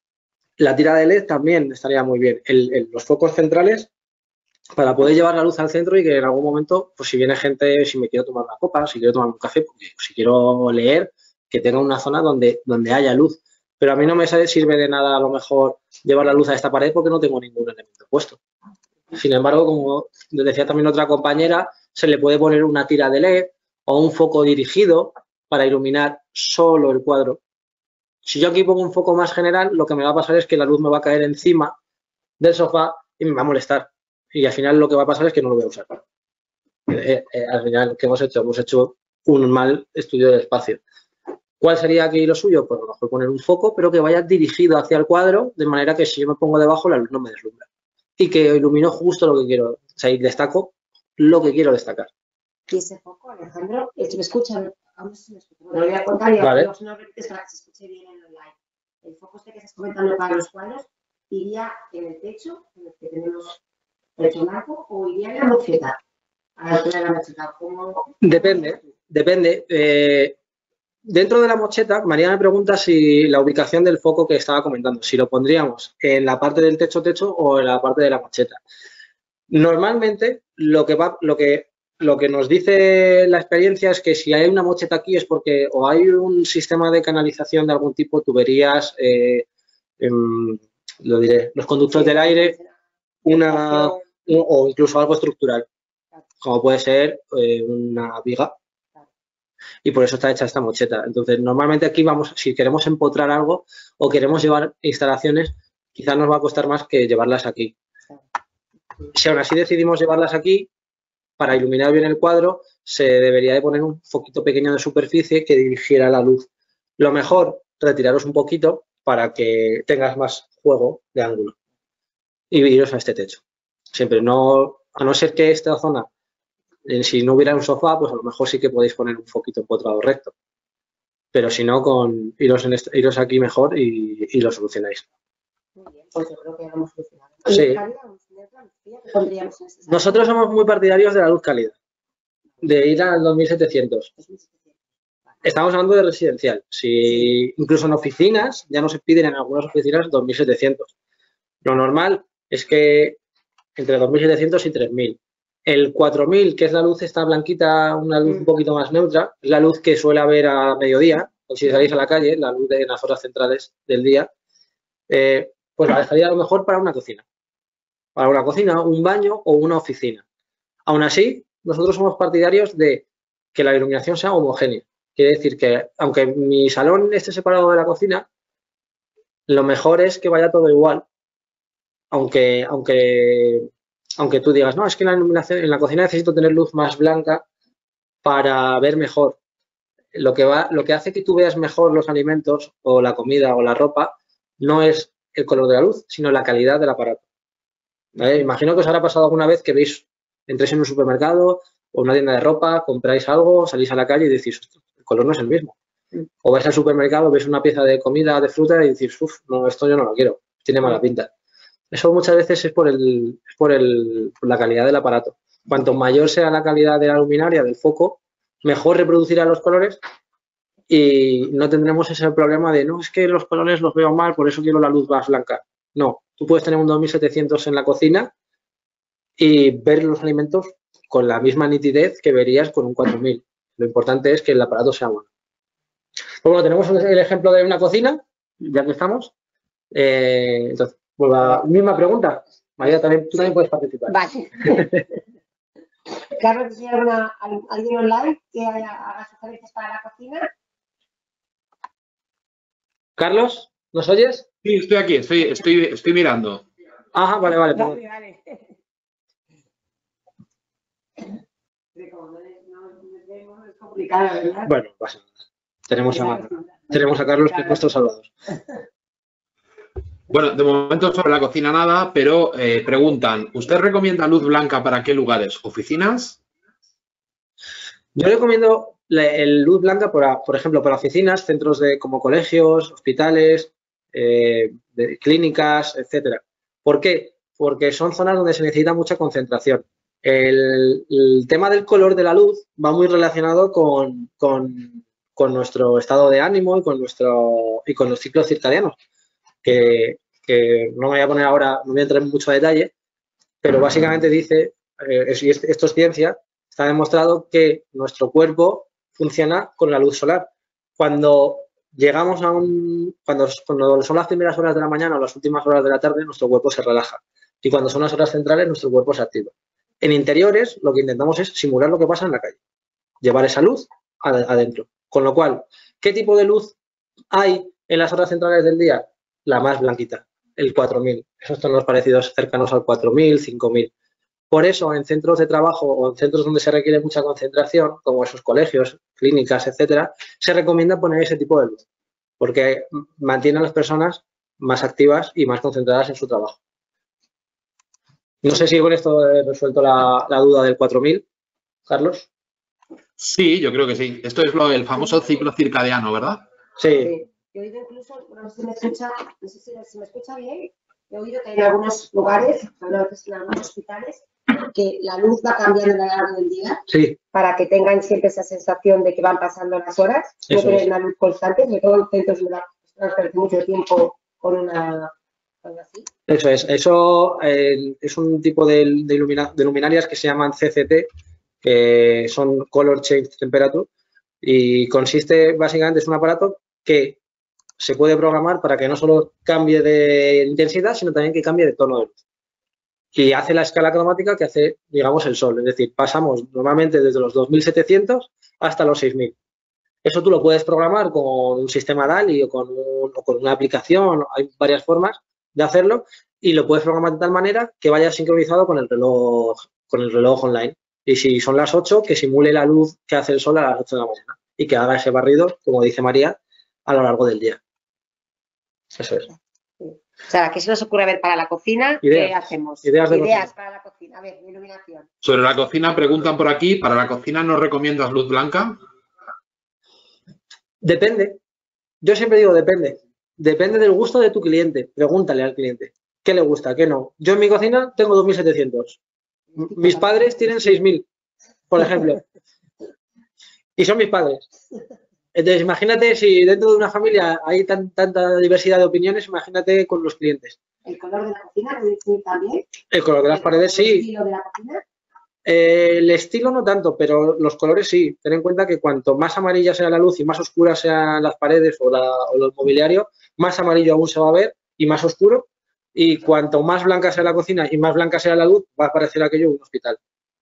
La tira de L E D también estaría muy bien. El, el, los focos centrales, para poder llevar la luz al centro y que en algún momento, pues si viene gente, si me quiero tomar una copa, si quiero tomar un café, porque si quiero leer, que tenga una zona donde, donde haya luz. Pero a mí no me sirve de nada a lo mejor llevar la luz a esta pared porque no tengo ningún elemento puesto. Sin embargo, como decía también otra compañera, se le puede poner una tira de L E D o un foco dirigido para iluminar solo el cuadro. Si yo aquí pongo un foco más general, lo que me va a pasar es que la luz me va a caer encima del sofá y me va a molestar. Y al final lo que va a pasar es que no lo voy a usar. Eh, eh, al final, ¿qué hemos hecho? Hemos hecho un mal estudio del espacio. ¿Cuál sería aquí lo suyo? Pues a lo mejor poner un foco, pero que vaya dirigido hacia el cuadro, de manera que si yo me pongo debajo, la luz no me deslumbra. Y que ilumino justo lo que quiero. O sea, y destaco lo que quiero destacar. Y ese foco, Alejandro, ¿me escuchan? Aún se me escucha. Bueno, lo voy a contar y vale. luego no repites para que se escuche bien en online. El foco este que estás comentando para los cuadros, ¿iría en el techo, en el que tenemos techo blanco, o iría en la mocheta? A la altura de la mocheta. ¿Cómo? Depende, depende. Eh, dentro de la mocheta, María me pregunta si la ubicación del foco que estaba comentando, si lo pondríamos en la parte del techo-techo o en la parte de la mocheta. Normalmente, lo que va, lo que Lo que nos dice la experiencia es que si hay una mocheta aquí es porque o hay un sistema de canalización de algún tipo, tuberías, eh, eh, lo diré, los conductos del aire, una o incluso algo estructural, como puede ser eh, una viga. Y por eso está hecha esta mocheta. Entonces, normalmente aquí vamos, si queremos empotrar algo o queremos llevar instalaciones, quizás nos va a costar más que llevarlas aquí. Si aún así decidimos llevarlas aquí, para iluminar bien el cuadro, se debería de poner un foquito pequeño de superficie que dirigiera la luz. Lo mejor, retiraros un poquito para que tengas más juego de ángulo y iros a este techo. Siempre, no, a no ser que esta zona, eh, si no hubiera un sofá, pues a lo mejor sí que podéis poner un foquito empotrado recto. Pero si no, con iros, en este, iros aquí mejor y, y lo solucionáis. Muy bien, pues yo creo que lo hemos solucionado. Sí. Nosotros somos muy partidarios de la luz cálida, de ir al dos mil setecientos. Estamos hablando de residencial. Si incluso en oficinas, ya no se piden en algunas oficinas dos mil setecientos. Lo normal es que entre dos mil setecientos y tres mil. El cuatro mil, que es la luz esta blanquita, una luz un poquito más neutra, es la luz que suele haber a mediodía, o si salís a la calle, la luz de las horas centrales del día, eh, pues la dejaría a lo mejor para una cocina. Para una cocina, un baño o una oficina. Aún así, nosotros somos partidarios de que la iluminación sea homogénea. Quiere decir que, aunque mi salón esté separado de la cocina, lo mejor es que vaya todo igual. Aunque, aunque, aunque tú digas, no, es que en la iluminación, en la cocina necesito tener luz más blanca para ver mejor. Lo que, va, lo que hace que tú veas mejor los alimentos o la comida o la ropa no es el color de la luz, sino la calidad del aparato. ¿Vale? Imagino que os habrá pasado alguna vez que veis, entréis en un supermercado o una tienda de ropa, compráis algo, salís a la calle y decís, el color no es el mismo. O vais al supermercado, veis una pieza de comida, de fruta y decís, uff, no, esto yo no lo quiero, tiene mala pinta. Eso muchas veces es por, el, por, el, por la calidad del aparato. Cuanto mayor sea la calidad de la luminaria, del foco, mejor reproducirá los colores y no tendremos ese problema de, no, es que los colores los veo mal, por eso quiero la luz más blanca. No, tú puedes tener un dos mil setecientos en la cocina y ver los alimentos con la misma nitidez que verías con un cuatro mil. Lo importante es que el aparato sea bueno. Pues bueno, tenemos el ejemplo de una cocina, ya que estamos. Eh, entonces, pues la misma pregunta. María, también, tú también puedes participar. Vale. Carlos, ¿hay alguna, alguien online que haga sugerencias para la cocina? Carlos, ¿nos oyes? Sí, estoy aquí, estoy, estoy, estoy mirando. Ajá, vale, vale. Pues... Vale, vale. Como no es complicado, ¿verdad? Bueno, pasa nada. Tenemos a Marta. tenemos a Carlos, que es nuestro salvador. Bueno, de momento sobre la cocina nada, pero eh, preguntan, ¿usted recomienda luz blanca para qué lugares? ¿Oficinas? Yo recomiendo la el luz blanca, por, por ejemplo, para oficinas, centros de como colegios, hospitales, eh, de clínicas, etcétera. ¿Por qué? Porque son zonas donde se necesita mucha concentración. El, el tema del color de la luz va muy relacionado con, con, con nuestro estado de ánimo y con, nuestro, y con los ciclos circadianos, que, que no me voy a poner ahora, no voy a entrar en mucho detalle, pero básicamente dice, eh, y esto es ciencia, está demostrado que nuestro cuerpo funciona con la luz solar. Cuando llegamos a un, cuando, cuando son las primeras horas de la mañana o las últimas horas de la tarde, nuestro cuerpo se relaja. Y cuando son las horas centrales, nuestro cuerpo se activa. En interiores, lo que intentamos es simular lo que pasa en la calle. Llevar esa luz adentro. Con lo cual, ¿qué tipo de luz hay en las horas centrales del día? La más blanquita, el cuatro mil. Esos son los parecidos cercanos al cuatro mil, cinco mil. Por eso, en centros de trabajo o en centros donde se requiere mucha concentración, como esos colegios, clínicas, etcétera, se recomienda poner ese tipo de luz, porque mantiene a las personas más activas y más concentradas en su trabajo. No sé si con esto he resuelto la, la duda del cuatro mil, Carlos. Sí, yo creo que sí. Esto es lo del famoso ciclo circadiano, ¿verdad? Sí. Sí. Yo he oído incluso, no sé si me escucha, no sé si, si me escucha bien, he oído que en algunos lugares, en algunos hospitales, que la luz va cambiando a lo largo del día, Sí. Para que tengan siempre esa sensación de que van pasando las horas, no Eso tener es. una luz constante, sobre todo en centros de la mucho tiempo con una algo así. Eso es. Eso eh, es un tipo de, de, ilumina, de luminarias que se llaman C C T, que son Color Change Temperature, y consiste, básicamente, es un aparato que se puede programar para que no solo cambie de intensidad, sino también que cambie de tono de luz. Y hace la escala cromática que hace, digamos, el sol. Es decir, pasamos normalmente desde los dos mil setecientos hasta los seis mil. Eso tú lo puedes programar con un sistema DALI o con, un, o con una aplicación. Hay varias formas de hacerlo y lo puedes programar de tal manera que vaya sincronizado con el reloj, con el reloj online. Y si son las ocho, que simule la luz que hace el sol a las ocho de la mañana y que haga ese barrido, como dice María, a lo largo del día. Eso es. O sea, ¿qué se nos ocurre ver para la cocina? Ideas. ¿Qué hacemos? Ideas, de Ideas cocina. para la cocina. A ver, iluminación. Sobre la cocina preguntan por aquí, ¿para la cocina no recomiendas luz blanca? Depende. Yo siempre digo depende. Depende del gusto de tu cliente. Pregúntale al cliente. ¿Qué le gusta? ¿Qué no? Yo en mi cocina tengo dos mil setecientos. Mis padres tienen seis mil, por ejemplo. Y son mis padres. Entonces, imagínate si dentro de una familia hay tan, tanta diversidad de opiniones, imagínate con los clientes. ¿El color de la cocina lo decir también? El color de las paredes, ¿El sí. estilo de la cocina? Eh, el estilo no tanto, pero los colores sí. Ten en cuenta que cuanto más amarilla sea la luz y más oscuras sean las paredes o, la, o el mobiliario, más amarillo aún se va a ver y más oscuro. Y cuanto más blanca sea la cocina y más blanca sea la luz, va a parecer aquello un hospital.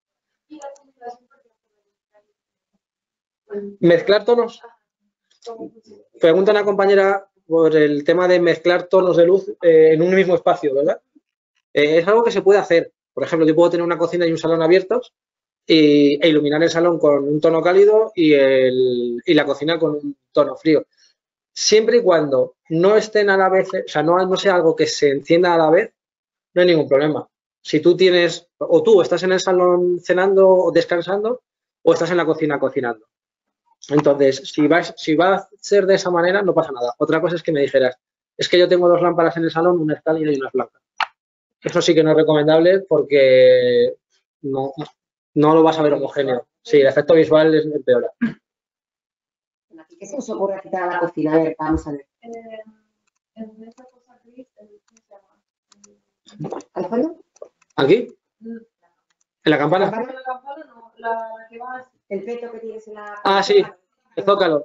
¿Mezclar tonos? Pregunta una compañera por el tema de mezclar tonos de luz eh, en un mismo espacio, ¿verdad? Eh, es algo que se puede hacer. Por ejemplo, yo puedo tener una cocina y un salón abiertos y, e iluminar el salón con un tono cálido y, el, y la cocina con un tono frío. Siempre y cuando no estén a la vez, o sea, no, no sea algo que se encienda a la vez, no hay ningún problema. Si tú tienes, o tú estás en el salón cenando o descansando, o estás en la cocina cocinando. Entonces, si, vas, si va a ser de esa manera, no pasa nada. Otra cosa es que me dijeras, es que yo tengo dos lámparas en el salón, una es cálida y una es blanca. Eso sí que no es recomendable porque no, no lo vas a ver homogéneo. Sí, el efecto visual es empeora. ¿Qué se os ocurre quitar a la cocina? A ver, vamos a ver. Eh, en esta cosa gris, el, ¿cómo se llama? ¿Al fondo? ¿Aquí? ¿En la campana? La campana no, la que va así. El peto que tienes en la... Ah, sí, el zócalo.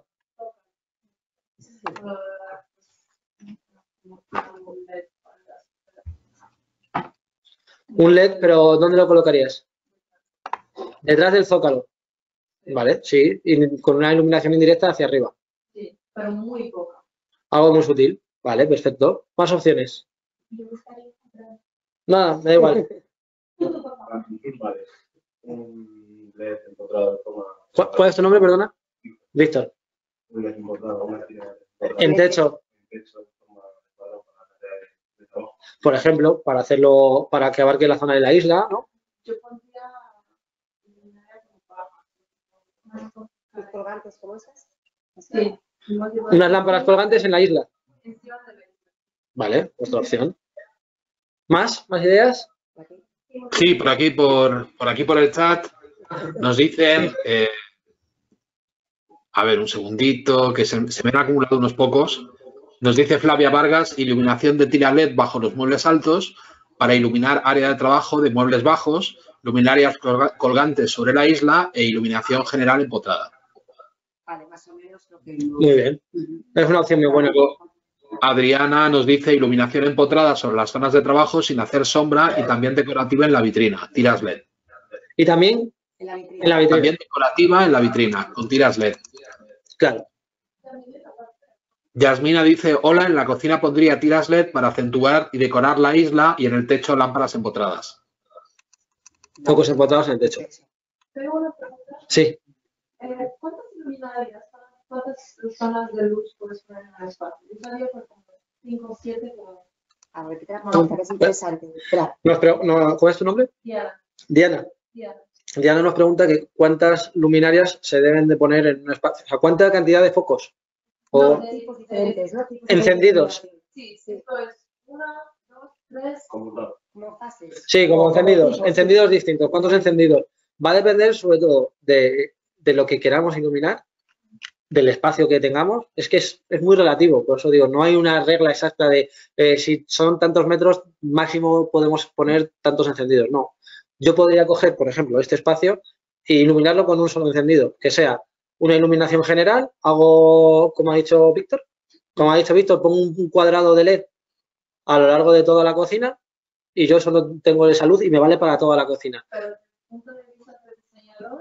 Un L E D, pero ¿dónde lo colocarías? Detrás del zócalo. Vale, sí, y con una iluminación indirecta hacia arriba. Sí, pero muy poca. Algo muy sutil. Vale, perfecto. Más opciones. Yo buscaría encontrar. Nada, me da igual. Vale. Un L E D encontrado de forma... ¿Cuál, cuál es tu nombre, perdona? Víctor. Un L E D encontrado, una tira En techo, En techo, de forma adecuada para la tarea de- de trabajo. por ejemplo, para hacerlo, para que abarque la zona de la isla, ¿no? Yo pondría luminaria como baja. ¿Los colgantes como esas? Sí. Unas lámparas colgantes en la isla. Encima de la isla. Vale, otra opción. ¿Más? ¿Más ideas? Sí, por aquí por, por aquí por el chat nos dicen, eh, a ver, un segundito, que se, se me han acumulado unos pocos. Nos dice Flavia Vargas, iluminación de tira L E D bajo los muebles altos para iluminar área de trabajo de muebles bajos, luminarias colga- colgantes sobre la isla e iluminación general empotrada. Vale, más o menos lo que... Muy bien. Es una opción muy buena. Adriana nos dice iluminación empotrada sobre las zonas de trabajo sin hacer sombra y también decorativa en la vitrina, tiras L E D. Y también En la vitrina. en la vitrina. También decorativa en la vitrina, con tiras L E D. Claro. Yasmina dice, hola, en la cocina pondría tiras L E D para acentuar y decorar la isla y en el techo lámparas empotradas. Focos empotrados en el techo. Tengo una pregunta. Sí. Eh, ¿Cuántas luminarias, cuántas zonas de luz puedes poner en el espacio? Yo sabía por como cinco o siete, pero A ver, repite la pregunta, que es interesante. Espera. Nos pre- no, ¿cuál es tu nombre? Diana, Diana. Diana. Diana nos pregunta que cuántas luminarias se deben de poner en un espacio. O sea, ¿cuánta cantidad de focos? O No, de- Tipos diferentes, ¿no? Tipos Encendidos. diferentes. Sí, sí, pues una, dos, tres. Conmutado. Como fases. sí, como O- encendidos. o tipos. Encendidos distintos. ¿Cuántos encendidos? Va a depender sobre todo de, de lo que queramos iluminar, del espacio que tengamos. Es que es, es muy relativo. Por eso digo, no hay una regla exacta de eh, si son tantos metros, máximo podemos poner tantos encendidos. No. Yo podría coger, por ejemplo, este espacio e iluminarlo con un solo encendido, que sea una iluminación general, hago, como ha dicho Víctor, como ha dicho Víctor, pongo un cuadrado de L E D a lo largo de toda la cocina y yo solo tengo esa luz y me vale para toda la cocina. Pero desde el punto de vista del diseñador,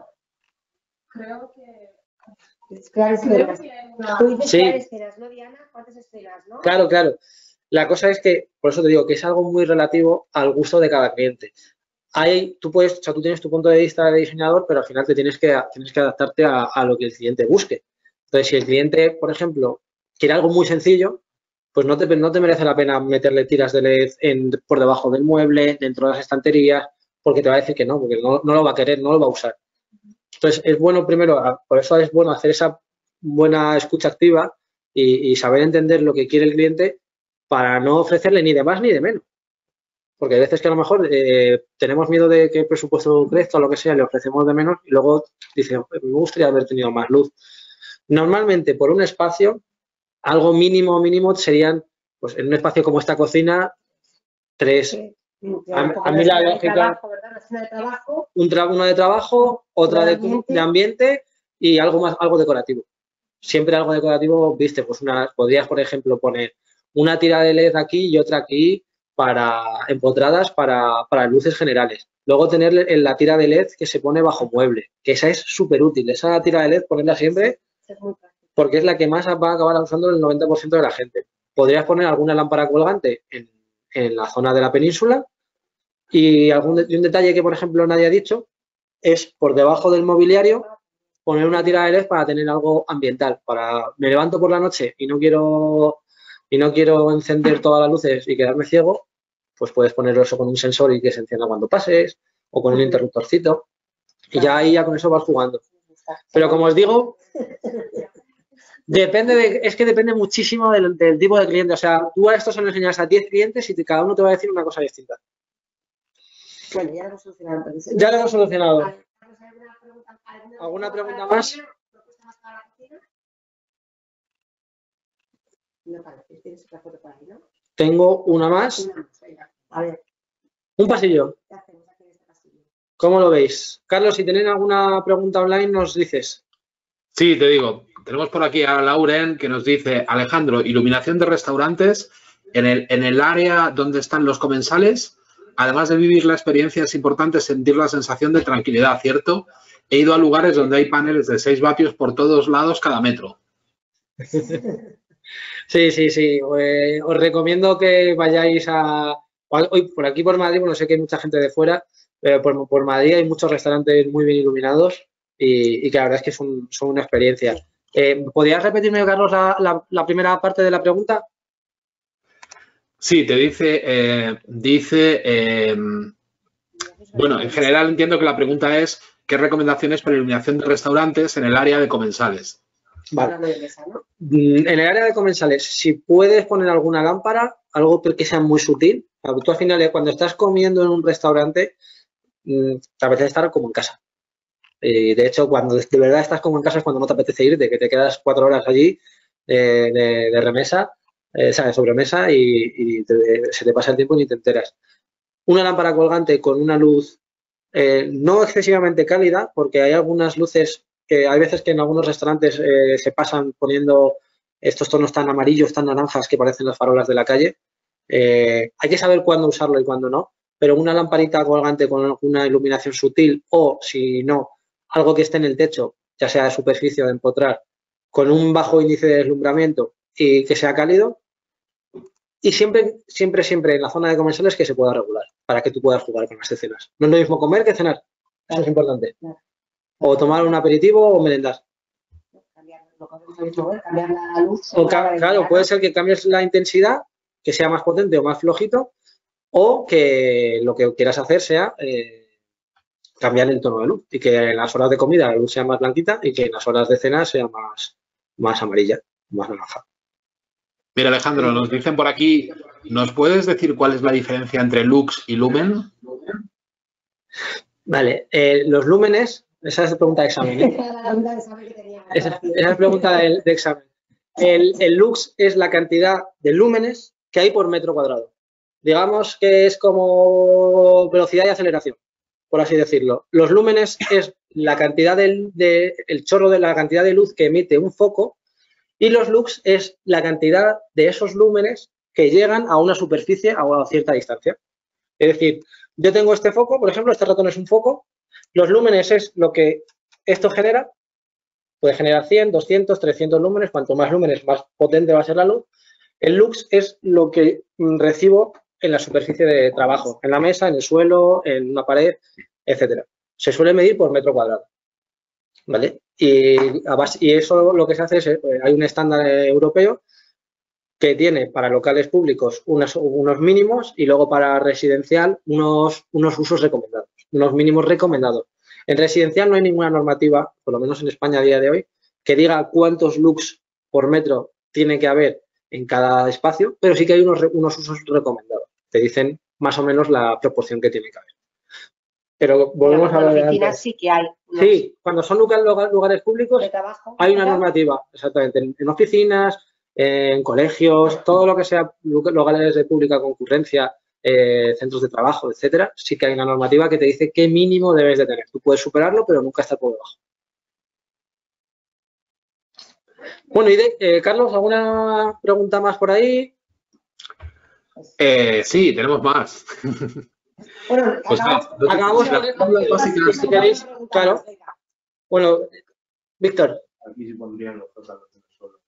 creo que, Crear creo esferas. que una, Tú dices Sí. crear esferas, ¿no, Diana? ¿Cuántas esferas, no? Claro, claro. La cosa es que, por eso te digo, que es algo muy relativo al gusto de cada cliente. Hay, tú puedes, o sea, tú tienes tu punto de vista de diseñador, pero al final te tienes que, tienes que adaptarte a, a lo que el cliente busque. Entonces, si el cliente, por ejemplo, quiere algo muy sencillo, pues no te, no te merece la pena meterle tiras de L E D en, por debajo del mueble, dentro de las estanterías, porque te va a decir que no, porque no, no lo va a querer, no lo va a usar. Entonces, es bueno primero, por eso es bueno hacer esa buena escucha activa y, y saber entender lo que quiere el cliente para no ofrecerle ni de más ni de menos. Porque hay veces que a lo mejor eh, tenemos miedo de que el presupuesto crezca o lo que sea, le ofrecemos de menos y luego dice, me gustaría haber tenido más luz. Normalmente, por un espacio, algo mínimo, mínimo serían, pues en un espacio como esta cocina, tres. Sí. A- Un poco a mí de la zona de lógica- trabajo, ¿verdad? Una zona de trabajo. Un tra- una de trabajo, otra Una de, de ambiente. de ambiente y algo más, algo decorativo. Siempre algo decorativo, viste, pues una, podrías, por ejemplo, poner una tira de L E D aquí y otra aquí para empotradas para, para luces generales. Luego tener en la tira de L E D que se pone bajo mueble, que esa es súper útil. Esa tira de L E D ponerla siempre Eso es muy práctico. porque es la que más va a acabar usando el noventa por ciento de la gente. Podrías poner alguna lámpara colgante en, en la zona de la península y algún de- y un detalle que, por ejemplo, nadie ha dicho es por debajo del mobiliario poner una tira de L E D para tener algo ambiental. Para me levanto por la noche y no quiero y no quiero encender todas las luces y quedarme ciego, pues puedes ponerlo eso con un sensor y que se encienda cuando pases o con un interruptorcito y ya ahí ya con eso vas jugando. Pero como os digo, depende de, es que depende muchísimo del, del tipo de cliente. O sea, tú a esto se lo enseñas a diez clientes y te- cada uno te va a decir una cosa distinta. Bueno, ya lo hemos solucionado entonces. Ya lo hemos solucionado. Vale, ¿alguna pregunta, ¿Alguna pregunta para la más? cocina? ¿Propuesta más para la cocina? No parece, tienes otra foto por ahí, ¿no? Tengo una más. Una más, venga. A ver, Un pasillo. ¿qué hacemos aquí en este pasillo? ¿Cómo lo veis? Carlos, si tenéis alguna pregunta online, nos dices. Sí, te digo, tenemos por aquí a Lauren que nos dice, Alejandro, iluminación de restaurantes en el, en el área donde están los comensales, además de vivir la experiencia, es importante sentir la sensación de tranquilidad, ¿cierto? He ido a lugares donde hay paneles de seis vatios por todos lados cada metro. Sí, sí, sí. Eh, os recomiendo que vayáis a... Hoy por aquí por Madrid, bueno, sé que hay mucha gente de fuera, pero por, por Madrid hay muchos restaurantes muy bien iluminados y, y que la verdad es que son, son una experiencia. Eh, ¿Podrías repetirme, Carlos, la, la, la primera parte de la pregunta? Sí, te dice, eh, dice, eh, bueno, en general entiendo que la pregunta es ¿qué recomendaciones para iluminación de restaurantes en el área de comensales? Vale. En el área de comensales, si puedes poner alguna lámpara, algo que sea muy sutil. Tú al final, cuando estás comiendo en un restaurante, te apetece estar como en casa. Y de hecho, cuando de verdad estás como en casa es cuando no te apetece ir, de que te quedas cuatro horas allí eh, de, de remesa, eh, o sea, de sobremesa y, y te, se te pasa el tiempo y ni te enteras. Una lámpara colgante con una luz eh, no excesivamente cálida, porque hay algunas luces que hay veces que en algunos restaurantes eh, se pasan poniendo estos tonos tan amarillos, tan naranjas que parecen las farolas de la calle. Eh, hay que saber cuándo usarlo y cuándo no, pero una lamparita colgante con una iluminación sutil o, si no, algo que esté en el techo, ya sea de superficie o de empotrar, con un bajo índice de deslumbramiento y que sea cálido. Y siempre, siempre, siempre en la zona de comensales que se pueda regular para que tú puedas jugar con las escenas. No es lo mismo comer que cenar. Eso es importante. O tomar un aperitivo o merendar. Cambiar la luz. O, claro, puede ser que cambies la intensidad, que sea más potente o más flojito, o que lo que quieras hacer sea eh, cambiar el tono de luz y que en las horas de comida la luz sea más blanquita y que en las horas de cena sea más, más amarilla, más naranja. Mira, Alejandro, nos dicen por aquí, ¿nos puedes decir cuál es la diferencia entre lux y lumen? Vale, eh, los lúmenes, esa es la pregunta de examen, ¿eh? Esa, esa es pregunta de, de examen. El, el lux es la cantidad de lúmenes que hay por metro cuadrado. Digamos que es como velocidad y aceleración, por así decirlo. Los lúmenes es la cantidad del de, el chorro de la cantidad de luz que emite un foco. Y los lux es la cantidad de esos lúmenes que llegan a una superficie a una cierta distancia. Es decir, yo tengo este foco, por ejemplo, este ratón es un foco. Los lúmenes es lo que esto genera. Puede generar cien, doscientos, trescientos lúmenes. Cuanto más lúmenes, más potente va a ser la luz. El lux es lo que recibo en la superficie de trabajo, en la mesa, en el suelo, en una pared, etcétera. Se suele medir por metro cuadrado. ¿Vale? Y, y eso lo que se hace es, eh, hay un estándar europeo que tiene para locales públicos unos, unos mínimos y luego para residencial unos, unos usos recomendados, unos mínimos recomendados. En residencial no hay ninguna normativa, por lo menos en España a día de hoy, que diga cuántos lux por metro tiene que haber en cada espacio, pero sí que hay unos, unos usos recomendados. Te dicen más o menos la proporción que tiene que haber. Pero volvemos a hablar de antes. Sí que hay. Sí, cuando son lugares, lugares públicos de trabajo, hay una normativa, exactamente, en, en oficinas, en colegios, todo lo que sea lugares de pública concurrencia, eh, centros de trabajo, etcétera, sí que hay una normativa que te dice qué mínimo debes de tener. Tú puedes superarlo, pero nunca estar por debajo. Bueno, y de, eh, Carlos, ¿alguna pregunta más por ahí? Eh, sí, tenemos más. Bueno, pues acabamos, no, acabamos con las básicas. Si queréis, claro. Bueno, Víctor. Aquí se pondrían los zócalos en el suelo.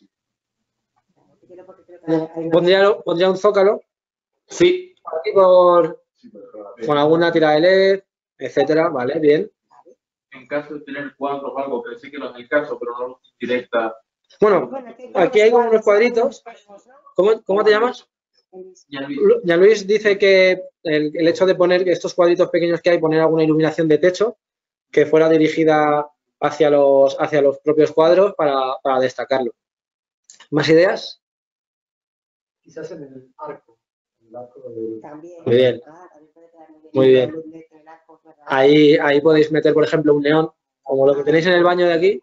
Pondría, pondría un zócalo. Sí. Aquí por, con alguna tira de L E D, etcétera. Vale, bien. En caso de tener cuadros o algo, que sí que no es el caso, pero no luz directa. Bueno, aquí hay unos cuadritos. ¿Cómo, cómo te llamas? Ya Luis dice que el, el hecho de poner estos cuadritos pequeños que hay, poner alguna iluminación de techo que fuera dirigida hacia los, hacia los propios cuadros para, para destacarlo. ¿Más ideas? Quizás en el arco. El arco del... También. Muy bien. Muy bien. Ahí, ahí podéis meter, por ejemplo, un neón, como lo que tenéis en el baño de aquí.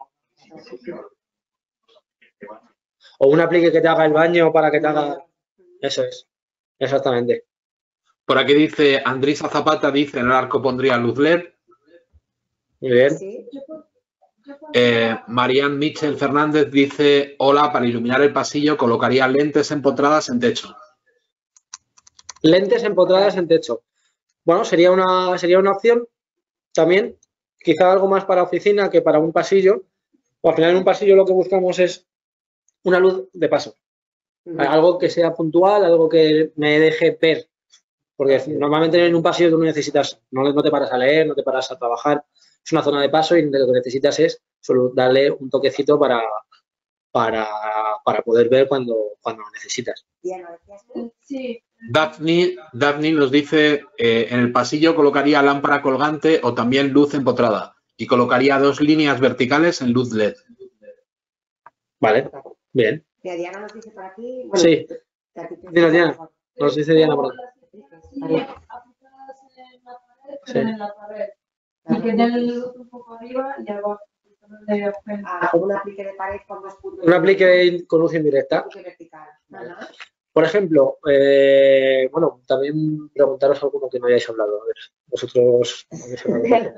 O un aplique que te haga el baño para que te haga... Eso es, exactamente. Por aquí dice, Andrisa Zapata dice, en el arco pondría luz L E D. Muy bien. Eh, Marianne Michel Fernández dice, hola, para iluminar el pasillo colocaría lentes empotradas en techo. Lentes empotradas en techo. Bueno, sería una, sería una opción también, quizá algo más para oficina que para un pasillo. O al final en un pasillo lo que buscamos es una luz de paso. Uh-huh. Algo que sea puntual, algo que me deje ver. Porque normalmente en un pasillo tú no necesitas, no, no te paras a leer, no te paras a trabajar. es una zona de paso y lo que necesitas es solo darle un toquecito para, para, para poder ver cuando, cuando lo necesitas. Sí. Daphne, Daphne nos dice, eh, en el pasillo colocaría lámpara colgante o también luz empotrada y colocaría dos líneas verticales en luz L E D. Vale, bien. Diana nos dice por aquí. Bueno, Sí, Diana, Diana, nos dice Diana por aquí. Sillas aplicadas en la pared, pero Sí. en la pared. Y que den luz un poco arriba y abajo. Ah, como un aplique de pared con dos puntos. Un aplique con luz indirecta. Aplique vertical. Ajá. Por ejemplo, eh, bueno, también preguntaros alguno que no hayáis hablado. A ver, vosotros habéis hablado.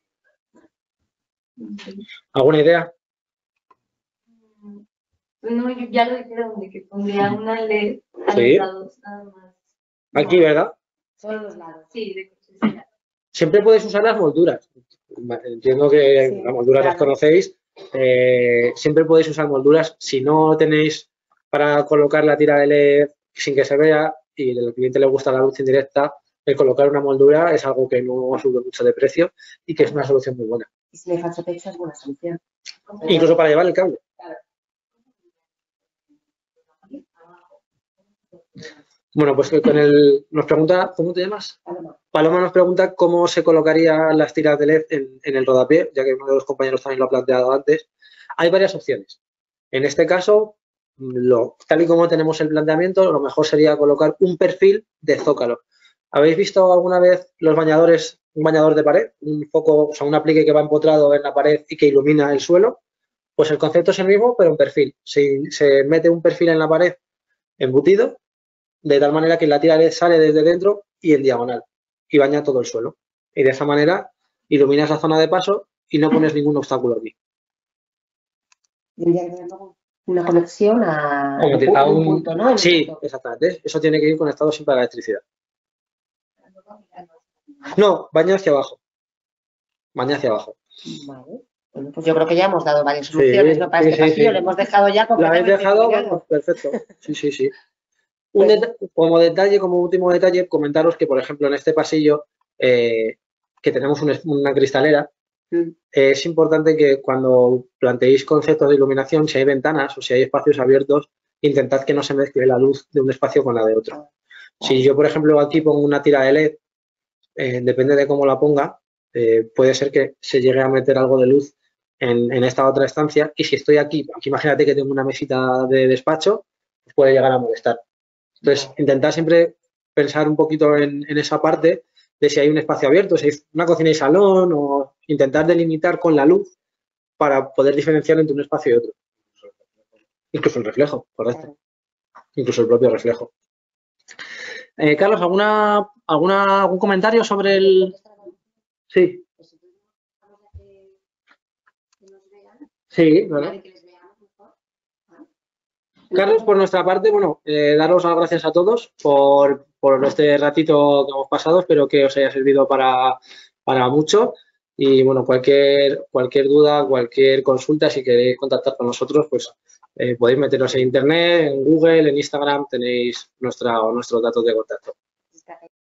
¿Alguna idea? No, yo ya lo dijeron de que pondría una L E D a Sí. los lados nada más. Aquí, ¿verdad? Solo los lados. Sí, de cortesía. Siempre podéis usar las molduras. Entiendo que Sí, las molduras las claro. conocéis. Eh, siempre podéis usar molduras. Si no tenéis para colocar la tira de L E D sin que se vea y al cliente le gusta la luz indirecta, el colocar una moldura es algo que no sube mucho de precio y que es una solución muy buena. Y si me falta pecho es buena solución. Incluso para llevar el cable. Bueno, pues con el, nos pregunta, ¿cómo te llamas? Paloma nos pregunta cómo se colocarían las tiras de L E D en, en el rodapié, ya que uno de los compañeros también lo ha planteado antes. Hay varias opciones. En este caso, lo, tal y como tenemos el planteamiento, lo mejor sería colocar un perfil de zócalo. ¿Habéis visto alguna vez los bañadores, un bañador de pared? Un foco, o sea, un aplique que va empotrado en la pared y que ilumina el suelo. Pues el concepto es el mismo, pero en perfil. Se, se mete un perfil en la pared embutido, de tal manera que la tira de L E D sale desde dentro y en diagonal y baña todo el suelo. Y de esa manera iluminas la zona de paso y no pones ningún obstáculo aquí. Tendría que tener luego una conexión a, Como te- a a un un- punto, ¿no? En Sí, un punto. exactamente. Eso tiene que ir conectado siempre a la electricidad. No, baña hacia abajo. Baña hacia abajo. Vale. Bueno, pues yo creo que ya hemos dado varias Sí, soluciones, ¿no? Para sí, este sí, pasillo sí. lo hemos dejado ya ¿La habéis completamente dejado? iluminado. Vamos, perfecto. Sí, sí, sí. Un Pues- deta- como detalle, como último detalle, comentaros que, por ejemplo, en este pasillo, eh, que tenemos un es- una cristalera, Mm. eh, es importante que cuando planteéis conceptos de iluminación, si hay ventanas o si hay espacios abiertos, intentad que no se mezcle la luz de un espacio con la de otro. Si yo, por ejemplo, aquí pongo una tira de L E D, eh, depende de cómo la ponga, eh, puede ser que se llegue a meter algo de luz en, en esta otra estancia y si estoy aquí, aquí imagínate que tengo una mesita de despacho, pues puede llegar a molestar. Entonces, intentar siempre pensar un poquito en, en esa parte de si hay un espacio abierto, si hay una cocina y salón o intentar delimitar con la luz para poder diferenciar entre un espacio y otro. Incluso el reflejo, correcto. Incluso el propio reflejo. Eh, Carlos, ¿alguna, alguna, ¿algún comentario sobre el...? Sí, sí, ¿verdad? Carlos, por nuestra parte, bueno, eh, daros las gracias a todos por, por este ratito que hemos pasado. Espero que os haya servido para, para mucho. Y, bueno, cualquier, cualquier duda, cualquier consulta, si queréis contactar con nosotros, pues eh, podéis meteros en Internet, en Google, en Instagram, tenéis nuestra, nuestros datos de contacto.